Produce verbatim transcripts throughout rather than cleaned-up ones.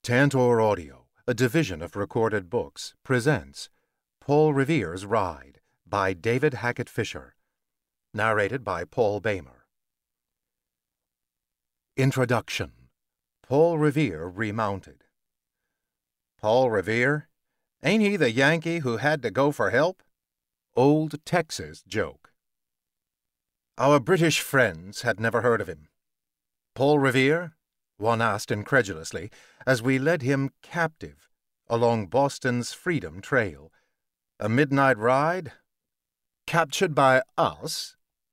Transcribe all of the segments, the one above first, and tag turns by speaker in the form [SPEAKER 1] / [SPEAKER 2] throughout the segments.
[SPEAKER 1] Tantor Audio, a division of Recorded Books, presents Paul Revere's Ride by David Hackett Fischer, narrated by Paul Boehmer. Introduction. Paul Revere remounted. Paul Revere? Ain't he the Yankee who had to go for help? Old Texas joke. Our British friends had never heard of him. Paul Revere? One asked incredulously, as we led him captive along Boston's Freedom Trail. A midnight ride? Captured by us?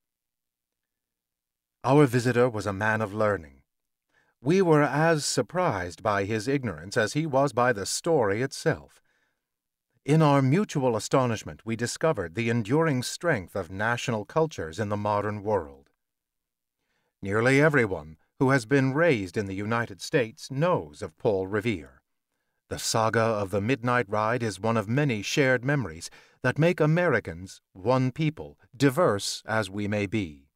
[SPEAKER 1] Our visitor was a man of learning. We were as surprised by his ignorance as he was by the story itself. In our mutual astonishment, we discovered the enduring strength of national cultures in the modern world. Nearly everyone who has been raised in the United States knows of Paul Revere. The saga of the Midnight Ride is one of many shared memories that make Americans one people, diverse as we may be.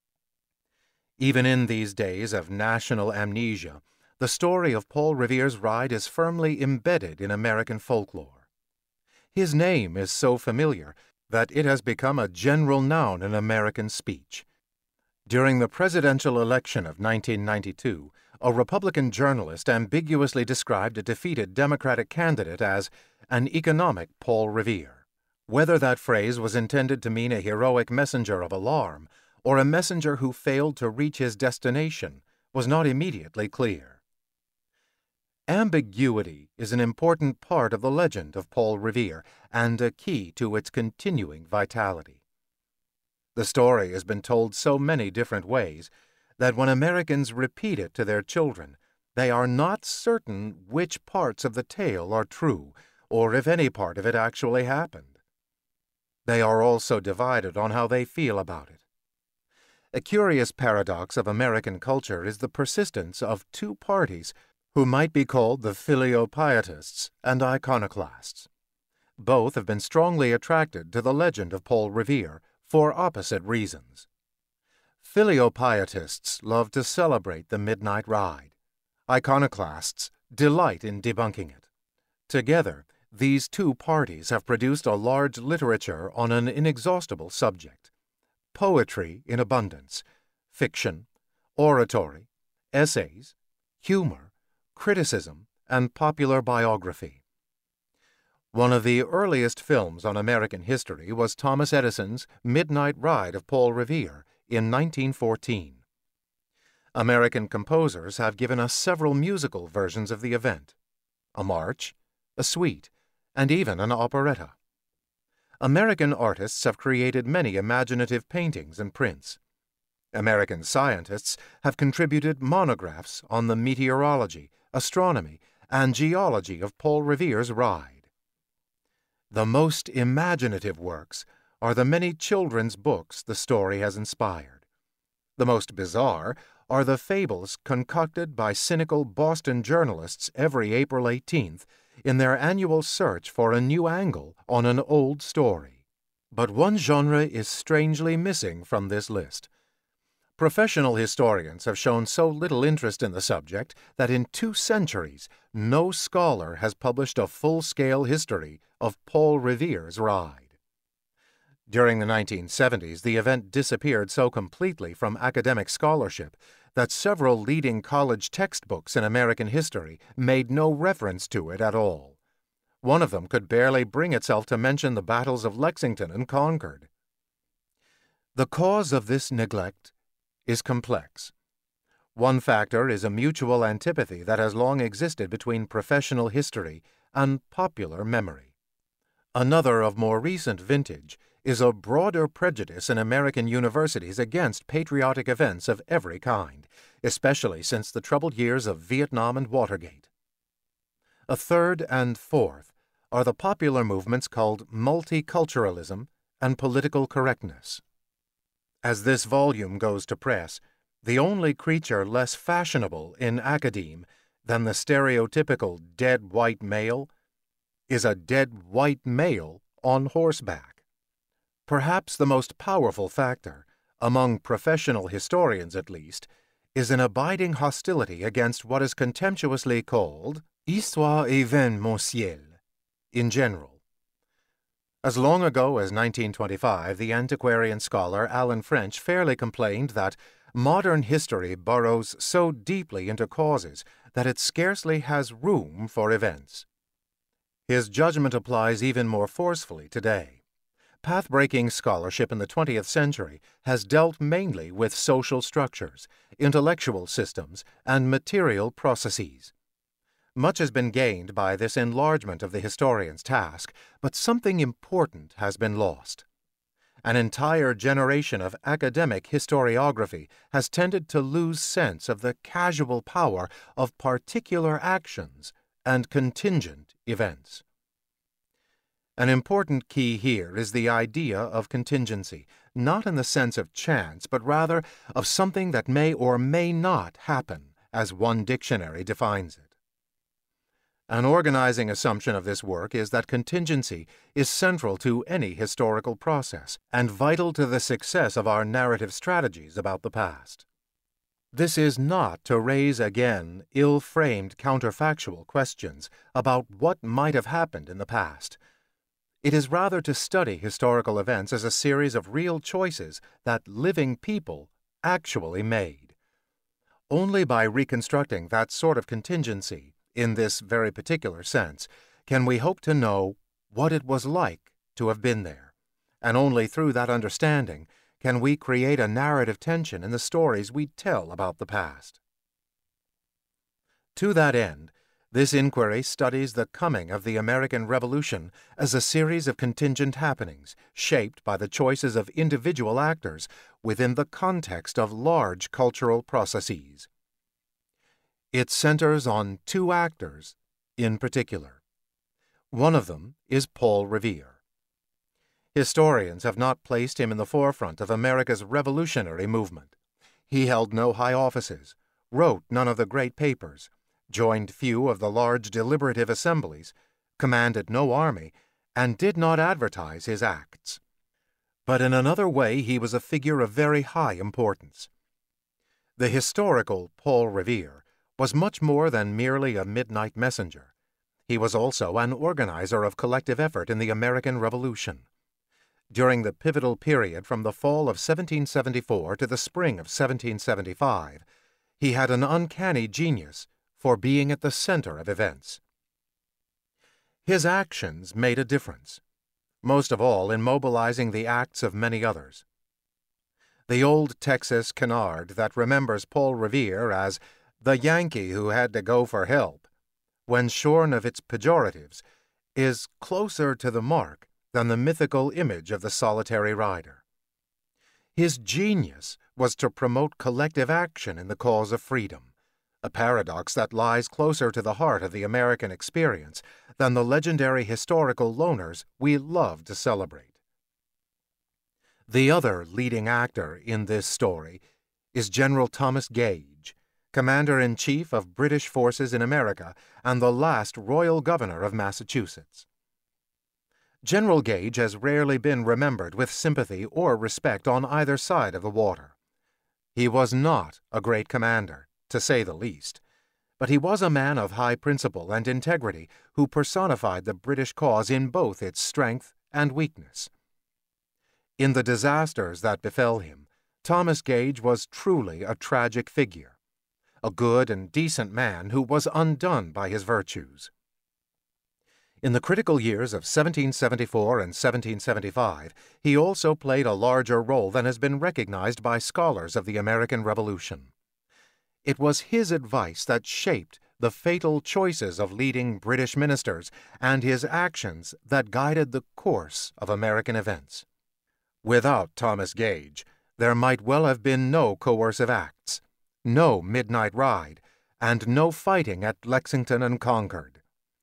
[SPEAKER 1] Even in these days of national amnesia, the story of Paul Revere's ride is firmly embedded in American folklore. His name is so familiar that it has become a general noun in American speech. During the presidential election of nineteen ninety-two, a Republican journalist ambiguously described a defeated Democratic candidate as an economic Paul Revere. Whether that phrase was intended to mean a heroic messenger of alarm or a messenger who failed to reach his destination was not immediately clear. Ambiguity is an important part of the legend of Paul Revere and a key to its continuing vitality. The story has been told so many different ways that when Americans repeat it to their children, they are not certain which parts of the tale are true or if any part of it actually happened. They are also divided on how they feel about it. A curious paradox of American culture is the persistence of two parties who might be called the filiopietists and iconoclasts. Both have been strongly attracted to the legend of Paul Revere for opposite reasons. Filiopietists love to celebrate the midnight ride. Iconoclasts delight in debunking it. Together, these two parties have produced a large literature on an inexhaustible subject: poetry in abundance, fiction, oratory, essays, humor, criticism, and popular biography. One of the earliest films on American history was Thomas Edison's Midnight Ride of Paul Revere in nineteen fourteen. American composers have given us several musical versions of the event: a march, a suite, and even an operetta. American artists have created many imaginative paintings and prints. American scientists have contributed monographs on the meteorology, astronomy, and geology of Paul Revere's ride. The most imaginative works are the many children's books the story has inspired. The most bizarre are the fables concocted by cynical Boston journalists every April eighteenth in their annual search for a new angle on an old story. But one genre is strangely missing from this list. Professional historians have shown so little interest in the subject that in two centuries no scholar has published a full-scale history of Paul Revere's ride. During the nineteen seventies, the event disappeared so completely from academic scholarship that several leading college textbooks in American history made no reference to it at all. One of them could barely bring itself to mention the battles of Lexington and Concord. The cause of this neglect is complex. One factor is a mutual antipathy that has long existed between professional history and popular memory. Another of more recent vintage is a broader prejudice in American universities against patriotic events of every kind, especially since the troubled years of Vietnam and Watergate. A third and fourth are the popular movements called multiculturalism and political correctness. As this volume goes to press, the only creature less fashionable in academe than the stereotypical dead white male is a dead white male on horseback. Perhaps the most powerful factor, among professional historians at least, is an abiding hostility against what is contemptuously called Histoire événementielle, in general. As long ago as nineteen twenty-five, the antiquarian scholar Alan French fairly complained that modern history burrows so deeply into causes that it scarcely has room for events. His judgment applies even more forcefully today. Path-breaking scholarship in the twentieth century has dealt mainly with social structures, intellectual systems, and material processes. Much has been gained by this enlargement of the historian's task, but something important has been lost. An entire generation of academic historiography has tended to lose sense of the casual power of particular actions and contingent events. An important key here is the idea of contingency, not in the sense of chance, but rather of something that may or may not happen, as one dictionary defines it. An organizing assumption of this work is that contingency is central to any historical process and vital to the success of our narrative strategies about the past. This is not to raise again ill-framed counterfactual questions about what might have happened in the past. It is rather to study historical events as a series of real choices that living people actually made. Only by reconstructing that sort of contingency, in this very particular sense, can we hope to know what it was like to have been there, and only through that understanding can we create a narrative tension in the stories we tell about the past. To that end, this inquiry studies the coming of the American Revolution as a series of contingent happenings shaped by the choices of individual actors within the context of large cultural processes. It centers on two actors in particular. One of them is Paul Revere. Historians have not placed him in the forefront of America's revolutionary movement. He held no high offices, wrote none of the great papers, joined few of the large deliberative assemblies, commanded no army, and did not advertise his acts. But in another way he was a figure of very high importance. The historical Paul Revere was much more than merely a midnight messenger. He was also an organizer of collective effort in the American Revolution. During the pivotal period from the fall of seventeen seventy-four to the spring of seventeen seventy-five, he had an uncanny genius for being at the center of events. His actions made a difference, most of all in mobilizing the acts of many others. The old Texas canard that remembers Paul Revere as the Yankee who had to go for help, when shorn of its pejoratives, is closer to the mark than the mythical image of the solitary rider. His genius was to promote collective action in the cause of freedom, a paradox that lies closer to the heart of the American experience than the legendary historical loners we love to celebrate. The other leading actor in this story is General Thomas Gage, Commander-in-Chief of British forces in America and the last Royal Governor of Massachusetts. General Gage has rarely been remembered with sympathy or respect on either side of the water. He was not a great commander, to say the least, but he was a man of high principle and integrity who personified the British cause in both its strength and weakness. In the disasters that befell him, Thomas Gage was truly a tragic figure, a good and decent man who was undone by his virtues. In the critical years of seventeen seventy-four and seventeen seventy-five, he also played a larger role than has been recognized by scholars of the American Revolution. It was his advice that shaped the fatal choices of leading British ministers and his actions that guided the course of American events. Without Thomas Gage, there might well have been no coercive acts, no midnight ride, and no fighting at Lexington and Concord.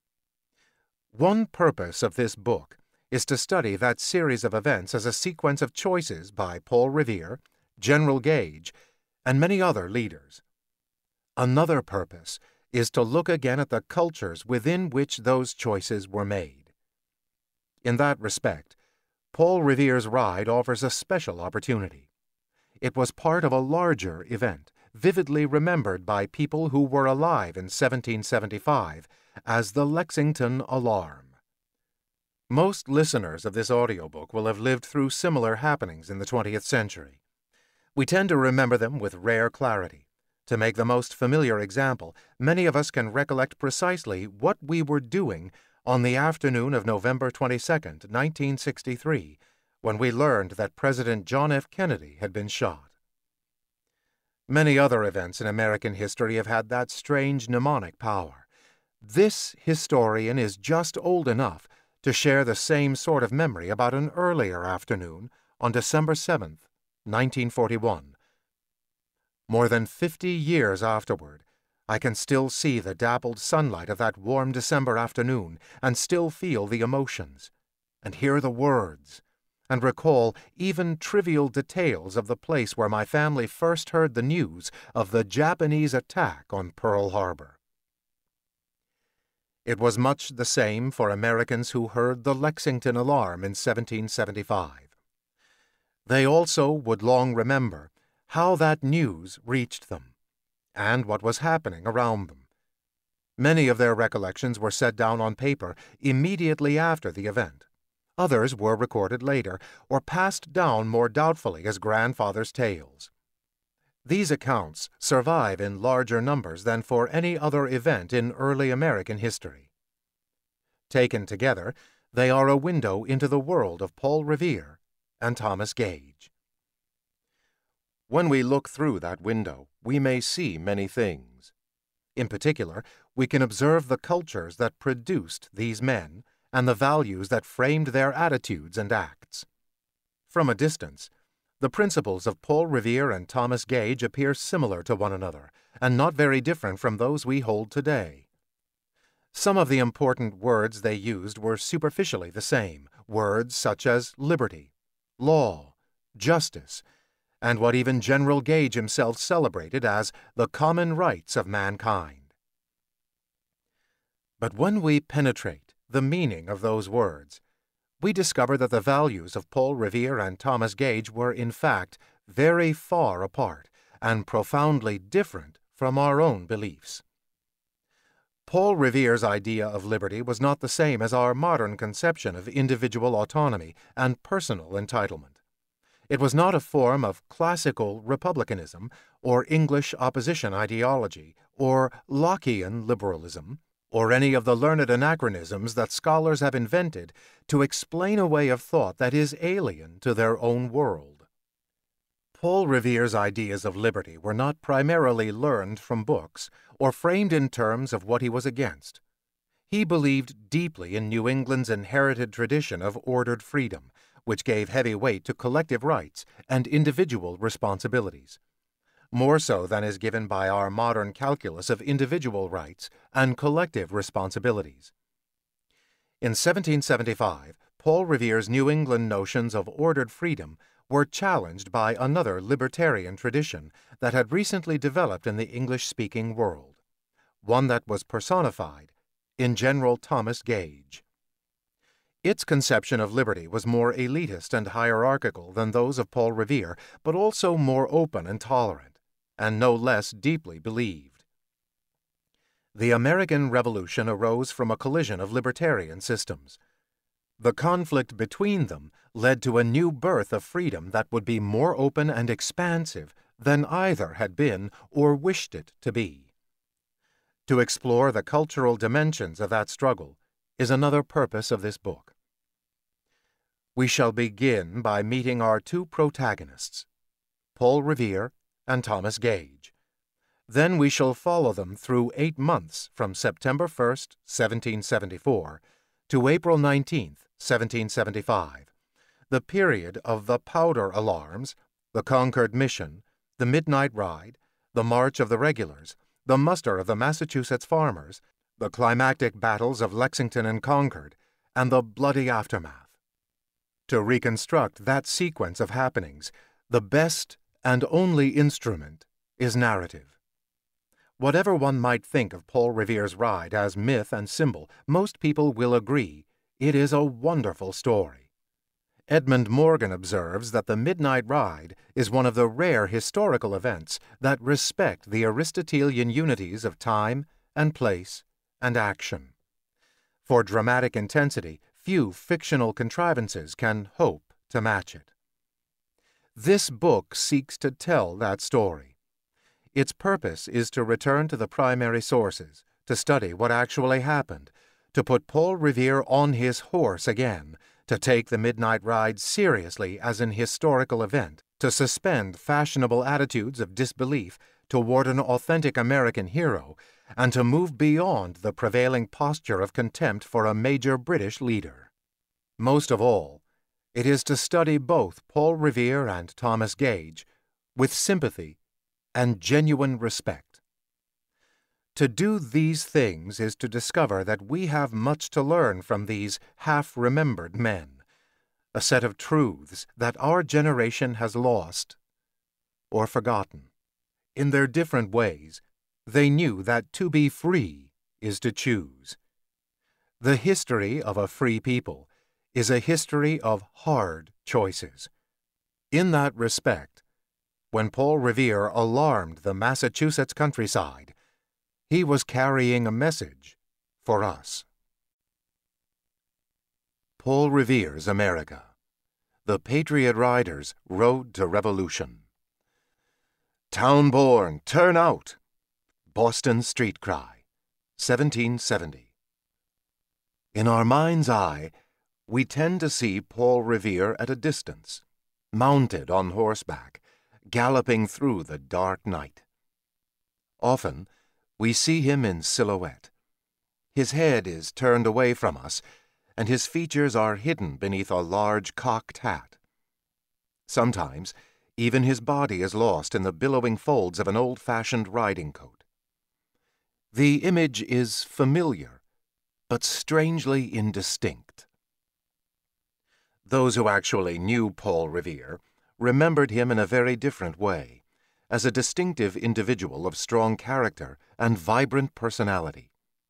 [SPEAKER 1] One purpose of this book is to study that series of events as a sequence of choices by Paul Revere, General Gage, and many other leaders. Another purpose is to look again at the cultures within which those choices were made. In that respect, Paul Revere's ride offers a special opportunity. It was part of a larger event, vividly remembered by people who were alive in seventeen seventy-five as the Lexington alarm. Most listeners of this audiobook will have lived through similar happenings in the twentieth century. We tend to remember them with rare clarity. To make the most familiar example, many of us can recollect precisely what we were doing on the afternoon of November twenty-second, nineteen sixty-three, when we learned that President John F. Kennedy had been shot. Many other events in American history have had that strange mnemonic power. This historian is just old enough to share the same sort of memory about an earlier afternoon on December seventh, nineteen forty-one. More than fifty years afterward, I can still see the dappled sunlight of that warm December afternoon and still feel the emotions, and hear the words, and recall even trivial details of the place where my family first heard the news of the Japanese attack on Pearl Harbor. It was much the same for Americans who heard the Lexington alarm in seventeen seventy-five. They also would long remember how that news reached them, and what was happening around them. Many of their recollections were set down on paper immediately after the event. Others were recorded later, or passed down more doubtfully as grandfather's tales. These accounts survive in larger numbers than for any other event in early American history. Taken together, they are a window into the world of Paul Revere and Thomas Gage. When we look through that window, we may see many things. In particular, we can observe the cultures that produced these men and the values that framed their attitudes and acts. From a distance, the principles of Paul Revere and Thomas Gage appear similar to one another, and not very different from those we hold today. Some of the important words they used were superficially the same, words such as liberty, law, justice, and what even General Gage himself celebrated as the common rights of mankind. But when we penetrate the meaning of those words, we discover that the values of Paul Revere and Thomas Gage were in fact very far apart and profoundly different from our own beliefs. Paul Revere's idea of liberty was not the same as our modern conception of individual autonomy and personal entitlement. It was not a form of classical republicanism or English opposition ideology or Lockean liberalism, or any of the learned anachronisms that scholars have invented to explain a way of thought that is alien to their own world. Paul Revere's ideas of liberty were not primarily learned from books or framed in terms of what he was against. He believed deeply in New England's inherited tradition of ordered freedom, which gave heavy weight to collective rights and individual responsibilities, more so than is given by our modern calculus of individual rights and collective responsibilities. In seventeen seventy-five, Paul Revere's New England notions of ordered freedom were challenged by another libertarian tradition that had recently developed in the English-speaking world, one that was personified in General Thomas Gage. Its conception of liberty was more elitist and hierarchical than those of Paul Revere, but also more open and tolerant, and no less deeply believed. The American Revolution arose from a collision of libertarian systems. The conflict between them led to a new birth of freedom that would be more open and expansive than either had been or wished it to be. To explore the cultural dimensions of that struggle is another purpose of this book. We shall begin by meeting our two protagonists, Paul Revere and Thomas Gage. Then we shall follow them through eight months from September first, seventeen seventy-four, to April nineteenth, seventeen seventy-five, the period of the powder alarms, the Concord Mission, the midnight ride, the march of the regulars, the muster of the Massachusetts farmers, the climactic battles of Lexington and Concord, and the bloody aftermath. To reconstruct that sequence of happenings, the best and only instrument is narrative. Whatever one might think of Paul Revere's ride as myth and symbol, most people will agree it is a wonderful story. Edmund Morgan observes that the midnight ride is one of the rare historical events that respect the Aristotelian unities of time and place and action. For dramatic intensity, few fictional contrivances can hope to match it. This book seeks to tell that story. Its purpose is to return to the primary sources, to study what actually happened, to put Paul Revere on his horse again, to take the midnight ride seriously as an historical event, to suspend fashionable attitudes of disbelief toward an authentic American hero, and to move beyond the prevailing posture of contempt for a major British leader. Most of all, it is to study both Paul Revere and Thomas Gage with sympathy and genuine respect. To do these things is to discover that we have much to learn from these half-remembered men, a set of truths that our generation has lost or forgotten. In their different ways, they knew that to be free is to choose. The history of a free people is a history of hard choices. In that respect, when Paul Revere alarmed the Massachusetts countryside, he was carrying a message for us. Paul Revere's America. The Patriot Rider's Road to Revolution. Town-born, turn out! Boston Street Cry, seventeen seventy. In our mind's eye, we tend to see Paul Revere at a distance, mounted on horseback, galloping through the dark night. Often, we see him in silhouette. His head is turned away from us, and his features are hidden beneath a large cocked hat. Sometimes, even his body is lost in the billowing folds of an old-fashioned riding coat. The image is familiar, but strangely indistinct. Those who actually knew Paul Revere remembered him in a very different way, as a distinctive individual of strong character and vibrant personality.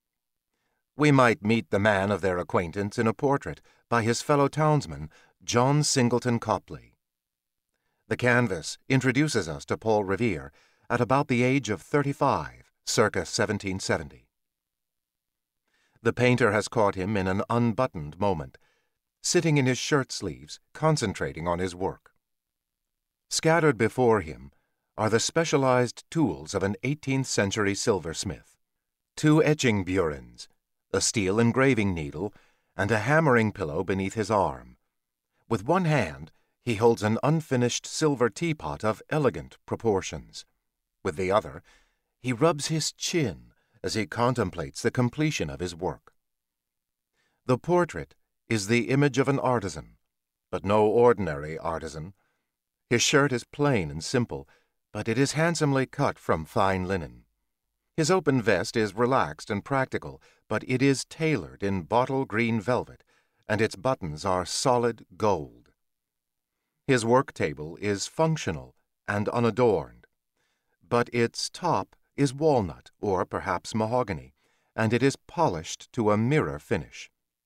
[SPEAKER 1] We might meet the man of their acquaintance in a portrait by his fellow townsman, John Singleton Copley. The canvas introduces us to Paul Revere at about the age of thirty-five, circa seventeen seventy. The painter has caught him in an unbuttoned moment, sitting in his shirt sleeves, concentrating on his work. Scattered before him are the specialized tools of an eighteenth century silversmith: two etching burins, a steel engraving needle, and a hammering pillow beneath his arm. With one hand, he holds an unfinished silver teapot of elegant proportions. With the other, he rubs his chin as he contemplates the completion of his work. The portrait is the image of an artisan, but no ordinary artisan. His shirt is plain and simple, but it is handsomely cut from fine linen. His open vest is relaxed and practical, but it is tailored in bottle green velvet, and its buttons are solid gold. His work table is functional and unadorned, but its top is walnut or perhaps mahogany, and it is polished to a mirror finish.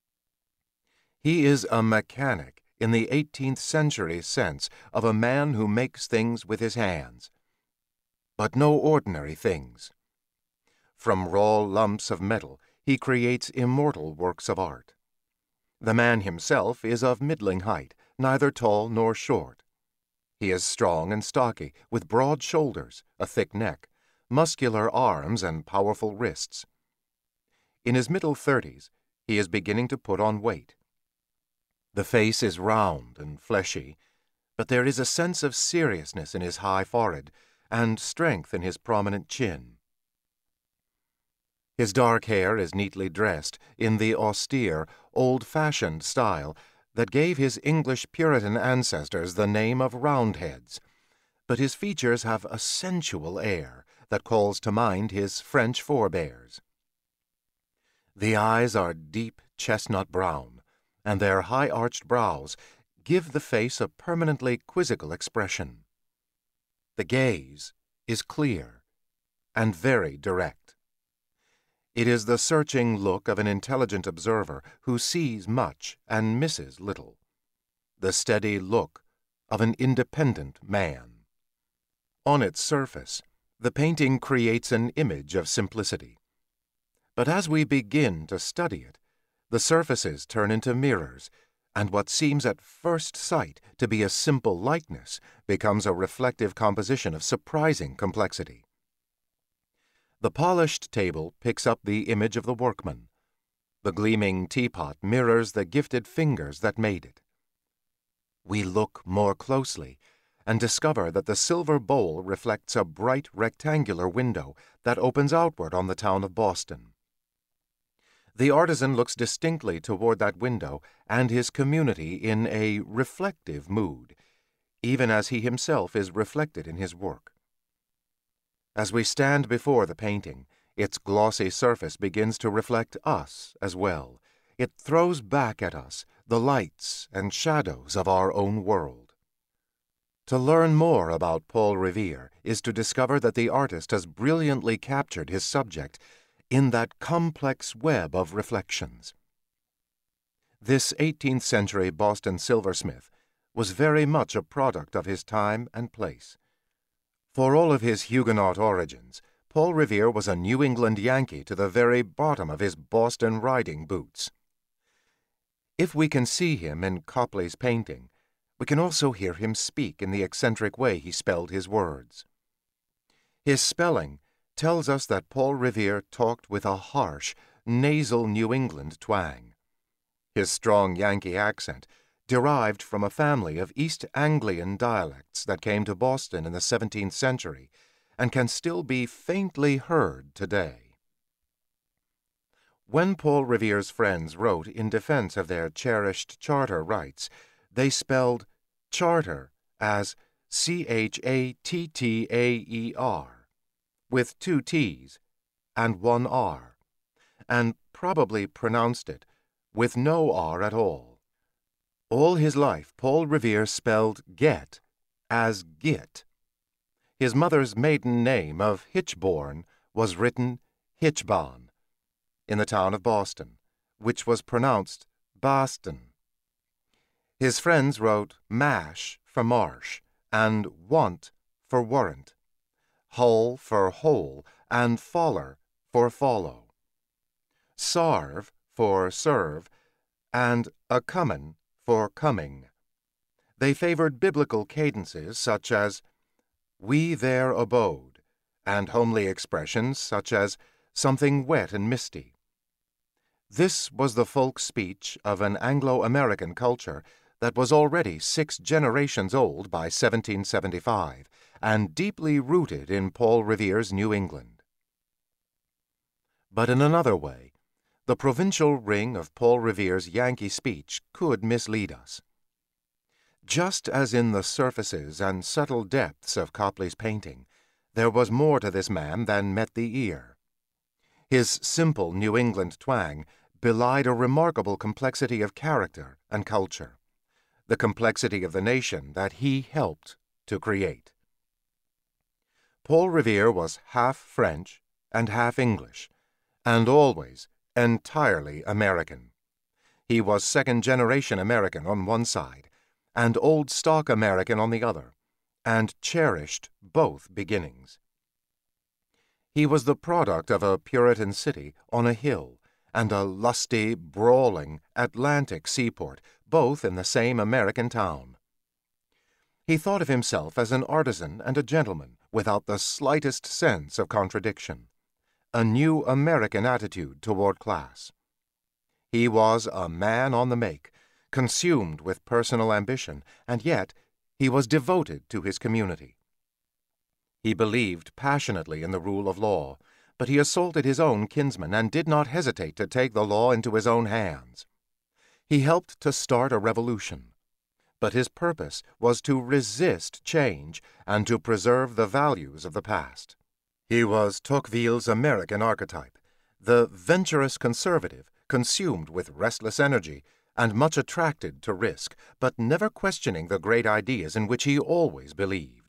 [SPEAKER 1] He is a mechanic in the eighteenth century sense of a man who makes things with his hands, but no ordinary things. From raw lumps of metal, he creates immortal works of art. The man himself is of middling height, neither tall nor short. He is strong and stocky, with broad shoulders, a thick neck, muscular arms, and powerful wrists. In his middle thirties, he is beginning to put on weight. The face is round and fleshy, but there is a sense of seriousness in his high forehead and strength in his prominent chin. His dark hair is neatly dressed in the austere, old-fashioned style that gave his English Puritan ancestors the name of Roundheads, but his features have a sensual air that calls to mind his French forebears. The eyes are deep chestnut brown, and their high-arched brows give the face a permanently quizzical expression. The gaze is clear and very direct. It is the searching look of an intelligent observer who sees much and misses little. the steady look of an independent man. On its surface, the painting creates an image of simplicity. But as we begin to study it, the surfaces turn into mirrors, and what seems at first sight to be a simple likeness becomes a reflective composition of surprising complexity. The polished table picks up the image of the workman. The gleaming teapot mirrors the gifted fingers that made it. We look more closely and discover that the silver bowl reflects a bright rectangular window that opens outward on the town of Boston. The artisan looks distinctly toward that window and his community in a reflective mood, even as he himself is reflected in his work. As we stand before the painting, its glossy surface begins to reflect us as well. It throws back at us the lights and shadows of our own world. To learn more about Paul Revere is to discover that the artist has brilliantly captured his subject in that complex web of reflections. This eighteenth century Boston silversmith was very much a product of his time and place. For all of his Huguenot origins, Paul Revere was a New England Yankee to the very bottom of his Boston riding boots. If we can see him in Copley's painting, we can also hear him speak in the eccentric way he spelled his words. His spelling tells us that Paul Revere talked with a harsh, nasal New England twang. His strong Yankee accent derived from a family of East Anglian dialects that came to Boston in the seventeenth century and can still be faintly heard today. When Paul Revere's friends wrote in defense of their cherished charter rights, they spelled charter as C H A T T A E R, with two T's and one R, and probably pronounced it with no R at all. All his life, Paul Revere spelled get as git. His mother's maiden name of Hitchborn was written Hitchbon in the town of Boston, which was pronounced Boston. His friends wrote mash for marsh and want for warrant, hull for hole, and foller for follow, sarve for serve, and a comin' for coming. They favored biblical cadences such as we there abode, and homely expressions such as something wet and misty. This was the folk speech of an Anglo-American culture that was already six generations old by seventeen seventy-five and deeply rooted in Paul Revere's New England. But in another way, the provincial ring of Paul Revere's Yankee speech could mislead us. Just as in the surfaces and subtle depths of Copley's painting, there was more to this man than met the ear. His simple New England twang belied a remarkable complexity of character and culture, the complexity of the nation that he helped to create. Paul Revere was half French and half English, and always entirely American. He was second-generation American on one side and old-stock American on the other, and cherished both beginnings. He was the product of a Puritan city on a hill and a lusty, brawling Atlantic seaport, both in the same American town. He thought of himself as an artisan and a gentleman without the slightest sense of contradiction, a new American attitude toward class. He was a man on the make, consumed with personal ambition, and yet he was devoted to his community. He believed passionately in the rule of law, but he assaulted his own kinsmen and did not hesitate to take the law into his own hands. He helped to start a revolution, but his purpose was to resist change and to preserve the values of the past. He was Tocqueville's American archetype, the venturous conservative, consumed with restless energy and much attracted to risk, but never questioning the great ideas in which he always believed.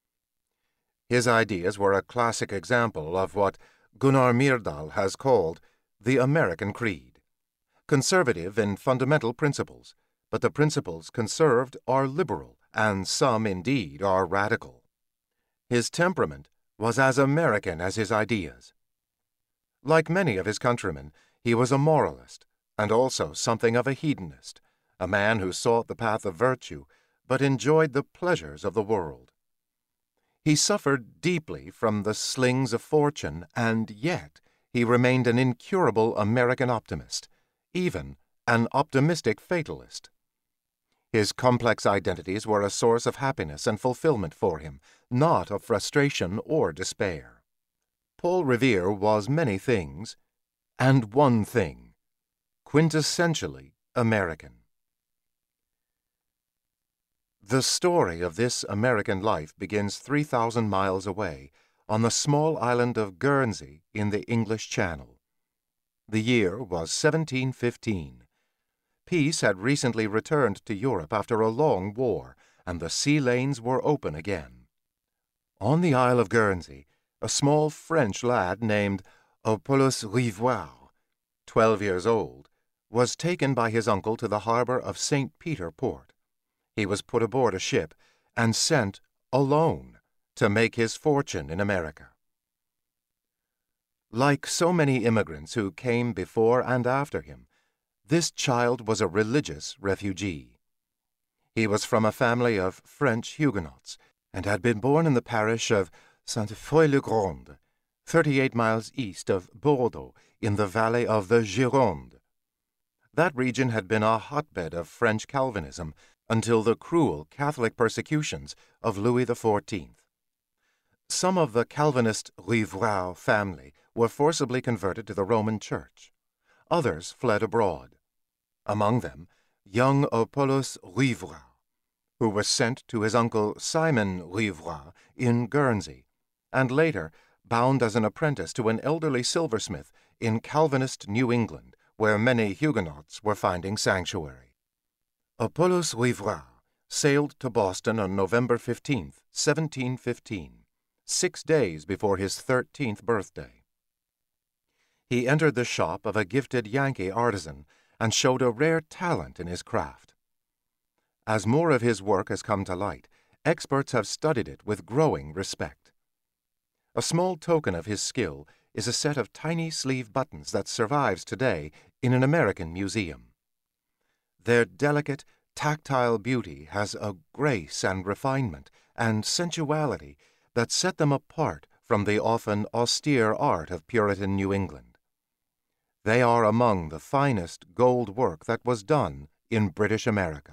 [SPEAKER 1] His ideas were a classic example of what Gunnar Myrdal has called the American creed, conservative in fundamental principles, but the principles conserved are liberal, and some, indeed, are radical. His temperament was as American as his ideas. Like many of his countrymen, he was a moralist, and also something of a hedonist, a man who sought the path of virtue, but enjoyed the pleasures of the world. He suffered deeply from the slings of fortune, and yet he remained an incurable American optimist, even an optimistic fatalist. His complex identities were a source of happiness and fulfillment for him, not of frustration or despair. Paul Revere was many things, and one thing, quintessentially American. The story of this American life begins three thousand miles away, on the small island of Guernsey in the English Channel. The year was seventeen fifteen. Peace had recently returned to Europe after a long war, and the sea lanes were open again. On the Isle of Guernsey, a small French lad named Paul Revere, twelve years old, was taken by his uncle to the harbor of Saint Peter Port. He was put aboard a ship and sent alone to make his fortune in America. Like so many immigrants who came before and after him, this child was a religious refugee. He was from a family of French Huguenots and had been born in the parish of Sainte-Foy-le-Grand, thirty-eight miles east of Bordeaux in the valley of the Gironde. That region had been a hotbed of French Calvinism until the cruel Catholic persecutions of Louis the Fourteenth. Some of the Calvinist Revere family were forcibly converted to the Roman Church. Others fled abroad. Among them, young Paul Revere, who was sent to his uncle Simon Revere in Guernsey, and later bound as an apprentice to an elderly silversmith in Calvinist New England, where many Huguenots were finding sanctuary. Paul Revere sailed to Boston on November fifteenth, seventeen fifteen, six days before his thirteenth birthday. He entered the shop of a gifted Yankee artisan and showed a rare talent in his craft. As more of his work has come to light, experts have studied it with growing respect. A small token of his skill is a set of tiny sleeve buttons that survives today in an American museum. Their delicate, tactile beauty has a grace and refinement and sensuality that set them apart from the often austere art of Puritan New England. They are among the finest gold work that was done in British America.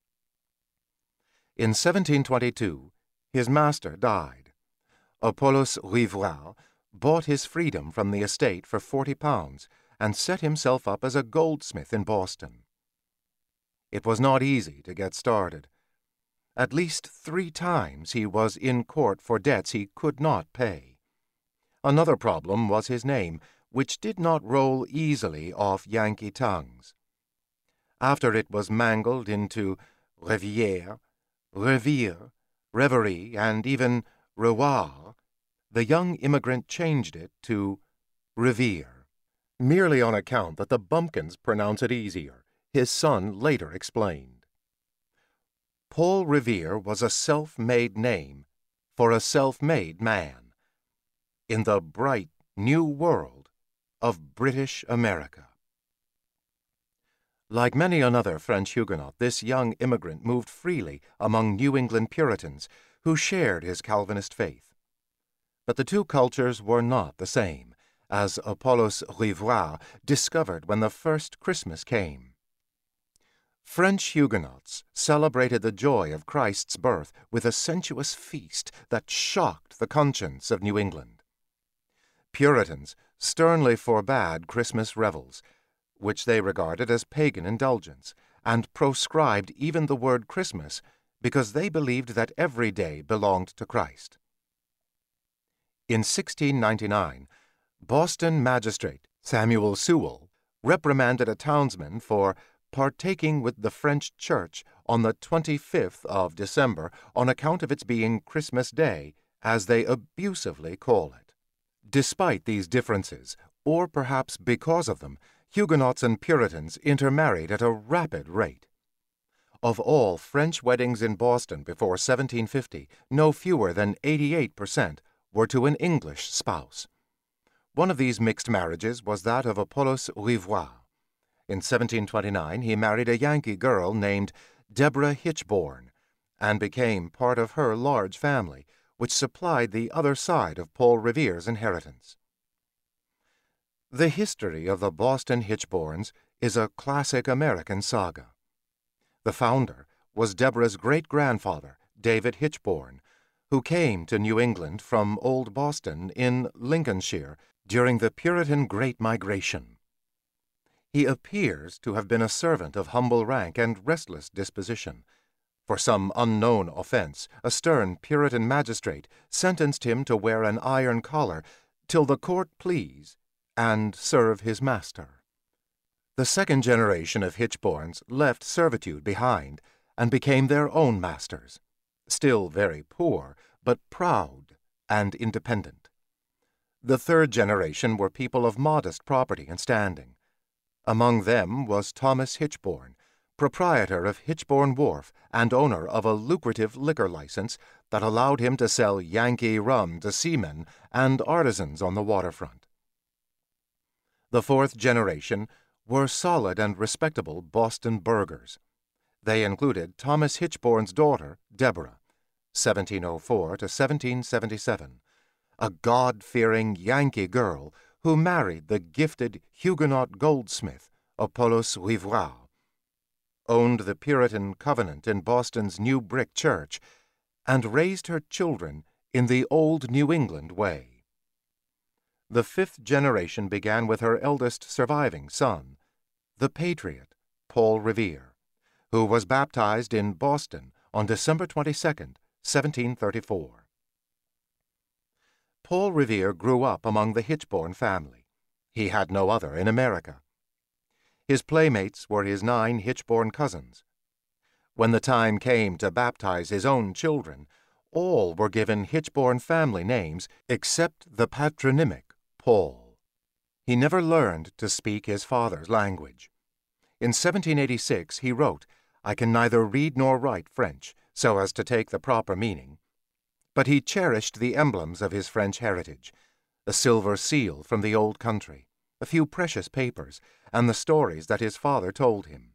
[SPEAKER 1] In seventeen twenty-two, his master died. Paul Revere bought his freedom from the estate for forty pounds and set himself up as a goldsmith in Boston. It was not easy to get started. At least three times he was in court for debts he could not pay. Another problem was his name, which did not roll easily off Yankee tongues. After it was mangled into Revere, Revere, Reverie, and even Reward, the young immigrant changed it to Revere, merely on account that the bumpkins pronounce it easier, his son later explained. Paul Revere was a self-made name for a self-made man in the bright new world of British America. Like many another French Huguenot, this young immigrant moved freely among New England Puritans who shared his Calvinist faith. But the two cultures were not the same, as Paul Revere discovered when the first Christmas came. French Huguenots celebrated the joy of Christ's birth with a sensuous feast that shocked the conscience of New England. Puritans sternly forbade Christmas revels, which they regarded as pagan indulgence, and proscribed even the word Christmas because they believed that every day belonged to Christ. In sixteen ninety-nine, Boston magistrate Samuel Sewall reprimanded a townsman for partaking with the French church on the twenty-fifth of December on account of its being Christmas Day, as they abusively call it. Despite these differences, or perhaps because of them, Huguenots and Puritans intermarried at a rapid rate. Of all French weddings in Boston before seventeen fifty, no fewer than eighty-eight percent were to an English spouse. One of these mixed marriages was that of Paul Revere. In seventeen twenty-nine, he married a Yankee girl named Deborah Hitchborn, and became part of her large family, which supplied the other side of Paul Revere's inheritance. The history of the Boston Hitchborns is a classic American saga. The founder was Deborah's great-grandfather, David Hitchborn, who came to New England from Old Boston in Lincolnshire during the Puritan Great Migration. He appears to have been a servant of humble rank and restless disposition. For some unknown offense, a stern Puritan magistrate sentenced him to wear an iron collar till the court please and serve his master. The second generation of Hitchborns left servitude behind and became their own masters, still very poor, but proud and independent. The third generation were people of modest property and standing. Among them was Thomas Hitchborn, proprietor of Hitchborn Wharf and owner of a lucrative liquor license that allowed him to sell Yankee rum to seamen and artisans on the waterfront. The fourth generation were solid and respectable Boston burghers. They included Thomas Hitchborn's daughter, Deborah, seventeen oh four to seventeen seventy-seven, a God-fearing Yankee girl who married the gifted Huguenot goldsmith, Paul Revere, owned the Puritan Covenant in Boston's New Brick Church, and raised her children in the old New England way. The fifth generation began with her eldest surviving son, the patriot, Paul Revere, who was baptized in Boston on December twenty-second, seventeen thirty-four. Paul Revere grew up among the Hitchborn family. He had no other in America. His playmates were his nine Hitchborn cousins. When the time came to baptize his own children, all were given Hitchborn family names except the patronymic Paul. He never learned to speak his father's language. In seventeen eighty-six he wrote, "I can neither read nor write French, so as to take the proper meaning." But he cherished the emblems of his French heritage, a silver seal from the old country, a few precious papers, and the stories that his father told him.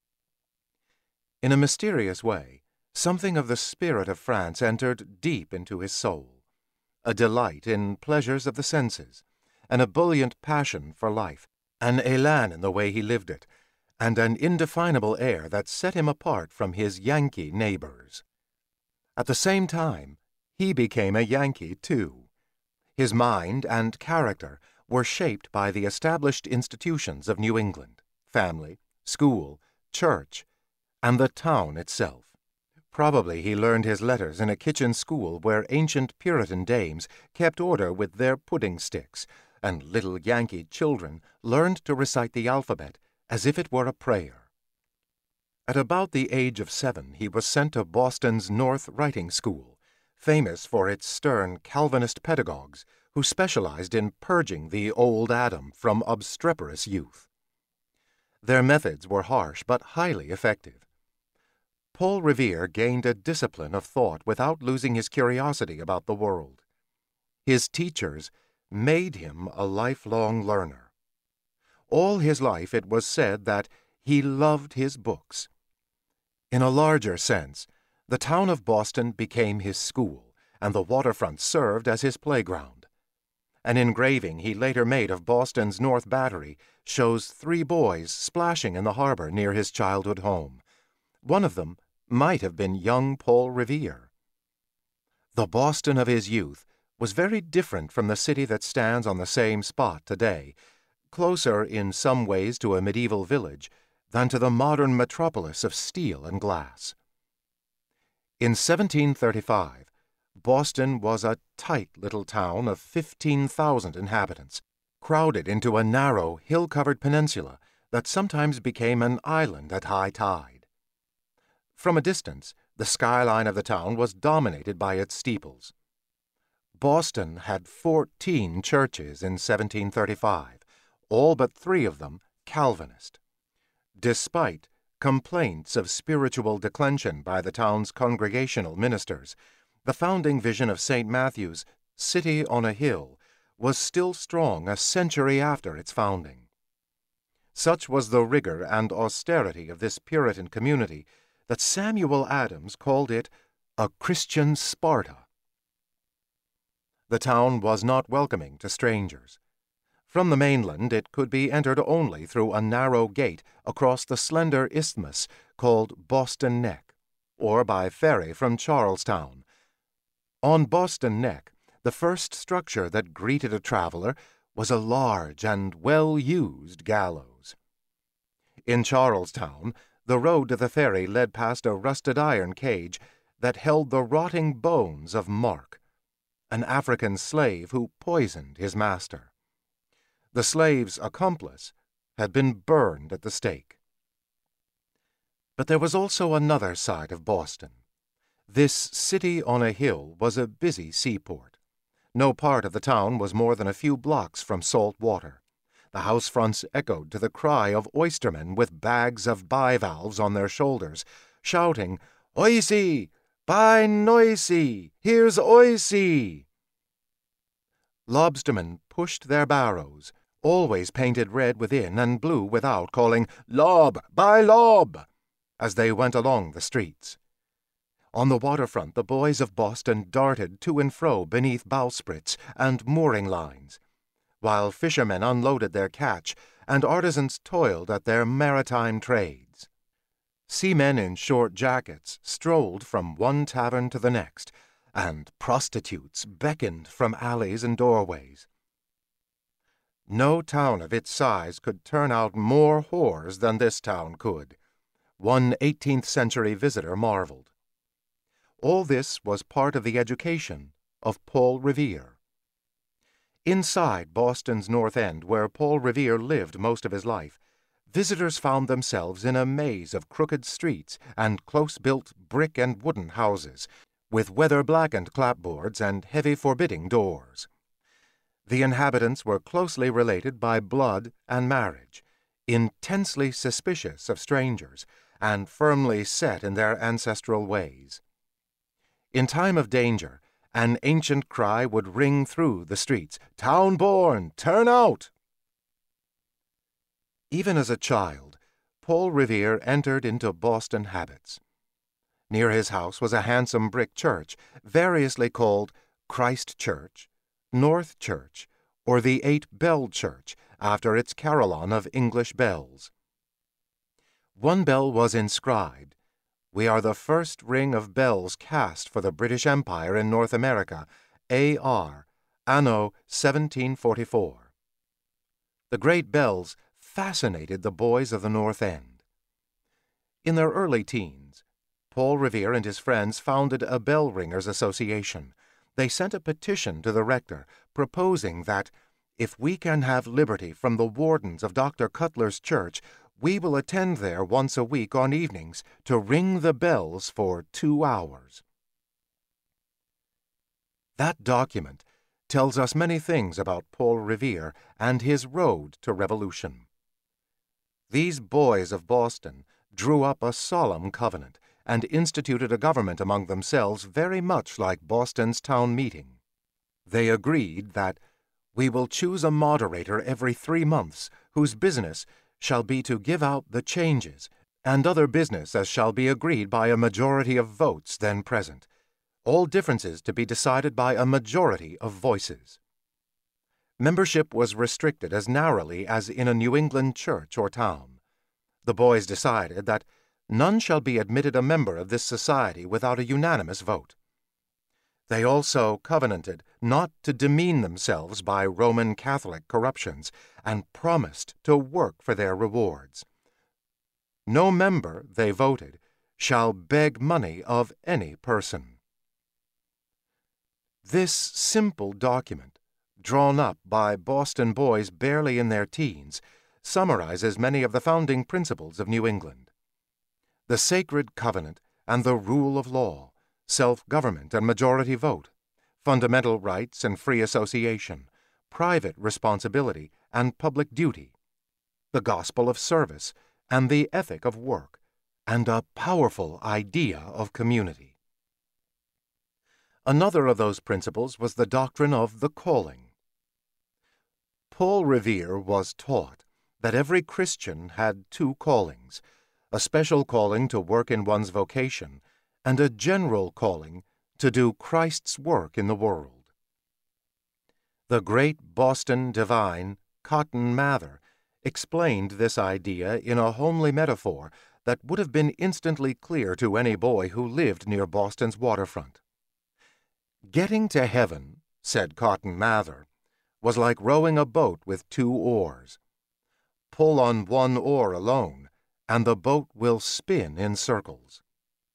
[SPEAKER 1] In a mysterious way, something of the spirit of France entered deep into his soul, a delight in pleasures of the senses, an ebullient passion for life, an élan in the way he lived it, and an indefinable air that set him apart from his Yankee neighbors. At the same time, he became a Yankee, too. His mind and character were shaped by the established institutions of New England, family, school, church, and the town itself. Probably he learned his letters in a kitchen school where ancient Puritan dames kept order with their pudding sticks, and little Yankee children learned to recite the alphabet as if it were a prayer. At about the age of seven, he was sent to Boston's North Writing School, famous for its stern Calvinist pedagogues who specialized in purging the old Adam from obstreperous youth. Their methods were harsh but highly effective. Paul Revere gained a discipline of thought without losing his curiosity about the world. His teachers made him a lifelong learner. All his life it was said that he loved his books. In a larger sense, the town of Boston became his school, and the waterfront served as his playground. An engraving he later made of Boston's North Battery shows three boys splashing in the harbor near his childhood home. One of them might have been young Paul Revere. The Boston of his youth was very different from the city that stands on the same spot today, closer in some ways to a medieval village than to the modern metropolis of steel and glass. In seventeen thirty-five, Boston was a tight little town of fifteen thousand inhabitants, crowded into a narrow, hill-covered peninsula that sometimes became an island at high tide. From a distance, the skyline of the town was dominated by its steeples. Boston had fourteen churches in seventeen thirty-five, all but three of them Calvinist. Despite complaints of spiritual declension by the town's congregational ministers, the founding vision of Saint Matthew's city on a hill was still strong a century after its founding. Such was the rigor and austerity of this Puritan community that Samuel Adams called it a Christian Sparta. The town was not welcoming to strangers. From the mainland it could be entered only through a narrow gate across the slender isthmus called Boston Neck, or by ferry from Charlestown. On Boston Neck, the first structure that greeted a traveler was a large and well-used gallows. In Charlestown, the road to the ferry led past a rusted iron cage that held the rotting bones of Mark, an African slave who poisoned his master. The slave's accomplice had been burned at the stake. But there was also another side of Boston. This city on a hill was a busy seaport. No part of the town was more than a few blocks from salt water. The house fronts echoed to the cry of oystermen with bags of bivalves on their shoulders, shouting, "Oisey! Buy noisy! Here's oisey!" Lobstermen pushed their barrows, always painted red within and blue without, calling, "Lob! Buy lob!" as they went along the streets. On the waterfront the boys of Boston darted to and fro beneath bowsprits and mooring lines, while fishermen unloaded their catch and artisans toiled at their maritime trades. Seamen in short jackets strolled from one tavern to the next, and prostitutes beckoned from alleys and doorways. No town of its size could turn out more whores than this town could, one eighteenth century visitor marveled. All this was part of the education of Paul Revere. Inside Boston's North End, where Paul Revere lived most of his life, visitors found themselves in a maze of crooked streets and close-built brick and wooden houses, with weather-blackened clapboards and heavy forbidding doors. The inhabitants were closely related by blood and marriage, intensely suspicious of strangers, and firmly set in their ancestral ways. In time of danger, an ancient cry would ring through the streets, "Town-born, turn out!" Even as a child, Paul Revere entered into Boston habits. Near his house was a handsome brick church, variously called Christ Church, North Church, or the Eight-Belled Church, after its carillon of English bells. One bell was inscribed, "We are the first ring of bells cast for the British Empire in North America, A R, anno seventeen forty-four. The great bells fascinated the boys of the North End. In their early teens, Paul Revere and his friends founded a bell ringers association. They sent a petition to the rector proposing that, if we can have liberty from the wardens of Doctor Cutler's church, we will attend there once a week on evenings to ring the bells for two hours. That document tells us many things about Paul Revere and his road to revolution. These boys of Boston drew up a solemn covenant and instituted a government among themselves very much like Boston's town meeting. They agreed that we will choose a moderator every three months, whose business shall be to give out the changes, and other business as shall be agreed by a majority of votes then present, all differences to be decided by a majority of voices. Membership was restricted as narrowly as in a New England church or town. The boys decided that none shall be admitted a member of this society without a unanimous vote. They also covenanted not to demean themselves by Roman Catholic corruptions, and promised to work for their rewards. No member, they voted, shall beg money of any person. This simple document, drawn up by Boston boys barely in their teens, summarizes many of the founding principles of New England. The sacred covenant and the rule of law, self-government and majority vote, fundamental rights and free association, private responsibility and public duty, the gospel of service, and the ethic of work and a powerful idea of community. Another of those principles was the doctrine of the calling. Paul Revere was taught that every Christian had two callings, a special calling to work in one's vocation, and a general calling to do Christ's work in the world. The great Boston divine, Cotton Mather, explained this idea in a homely metaphor that would have been instantly clear to any boy who lived near Boston's waterfront. Getting to heaven, said Cotton Mather, was like rowing a boat with two oars. Pull on one oar alone, and the boat will spin in circles.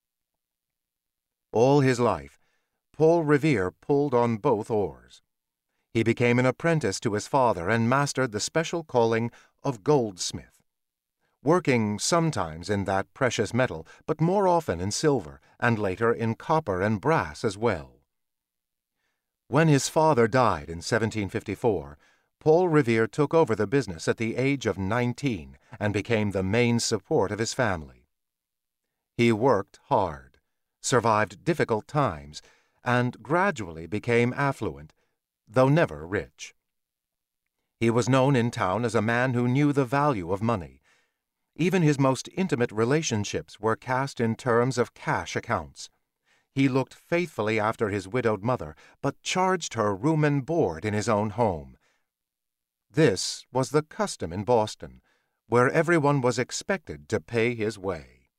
[SPEAKER 1] All his life, Paul Revere pulled on both oars. He became an apprentice to his father and mastered the special calling of goldsmith, working sometimes in that precious metal, but more often in silver, and later in copper and brass as well. When his father died in seventeen fifty-four, Paul Revere took over the business at the age of nineteen and became the main support of his family. He worked hard, survived difficult times, and gradually became affluent, though never rich. He was known in town as a man who knew the value of money. Even his most intimate relationships were cast in terms of cash accounts. He looked faithfully after his widowed mother, but charged her room and board in his own home. This was the custom in Boston, where everyone was expected to pay his way.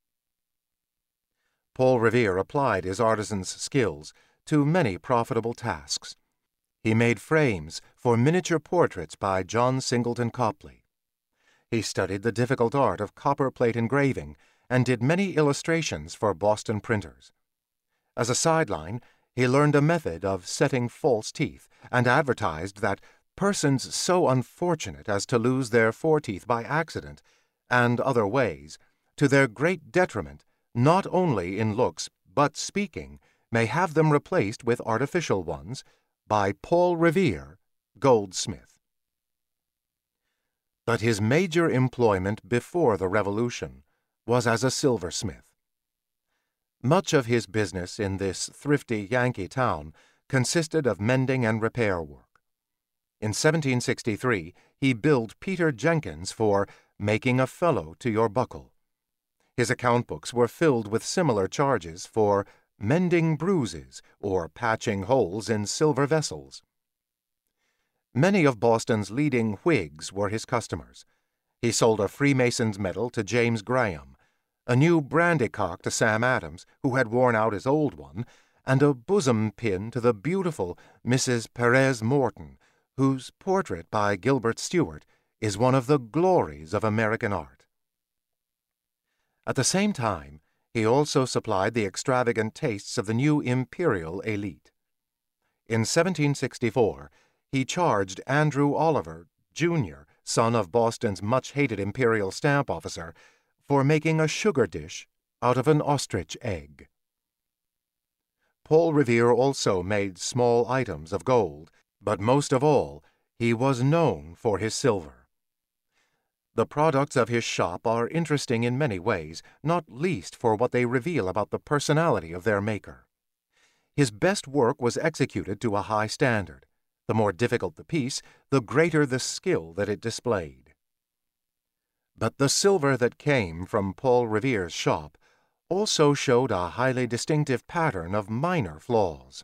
[SPEAKER 1] Paul Revere applied his artisan's skills to many profitable tasks. He made frames for miniature portraits by John Singleton Copley. He studied the difficult art of copperplate engraving and did many illustrations for Boston printers. As a sideline, he learned a method of setting false teeth and advertised that persons so unfortunate as to lose their foreteeth by accident and other ways, to their great detriment, not only in looks but speaking, may have them replaced with artificial ones by Paul Revere, goldsmith. But his major employment before the Revolution was as a silversmith. Much of his business in this thrifty Yankee town consisted of mending and repair work. In seventeen sixty-three, he billed Peter Jenkins for making a fellow to your buckle. His account books were filled with similar charges for mending bruises or patching holes in silver vessels. Many of Boston's leading Whigs were his customers. He sold a Freemason's medal to James Graham, a new brandy-cock to Sam Adams, who had worn out his old one, and a bosom pin to the beautiful Missus Perez Morton, whose portrait by Gilbert Stuart is one of the glories of American art. At the same time, he also supplied the extravagant tastes of the new imperial elite. In seventeen sixty-four, he charged Andrew Oliver, Junior, son of Boston's much-hated imperial stamp officer, for making a sugar dish out of an ostrich egg. Paul Revere also made small items of gold, but most of all, he was known for his silver. The products of his shop are interesting in many ways, not least for what they reveal about the personality of their maker. His best work was executed to a high standard. The more difficult the piece, the greater the skill that it displayed. But the silver that came from Paul Revere's shop also showed a highly distinctive pattern of minor flaws.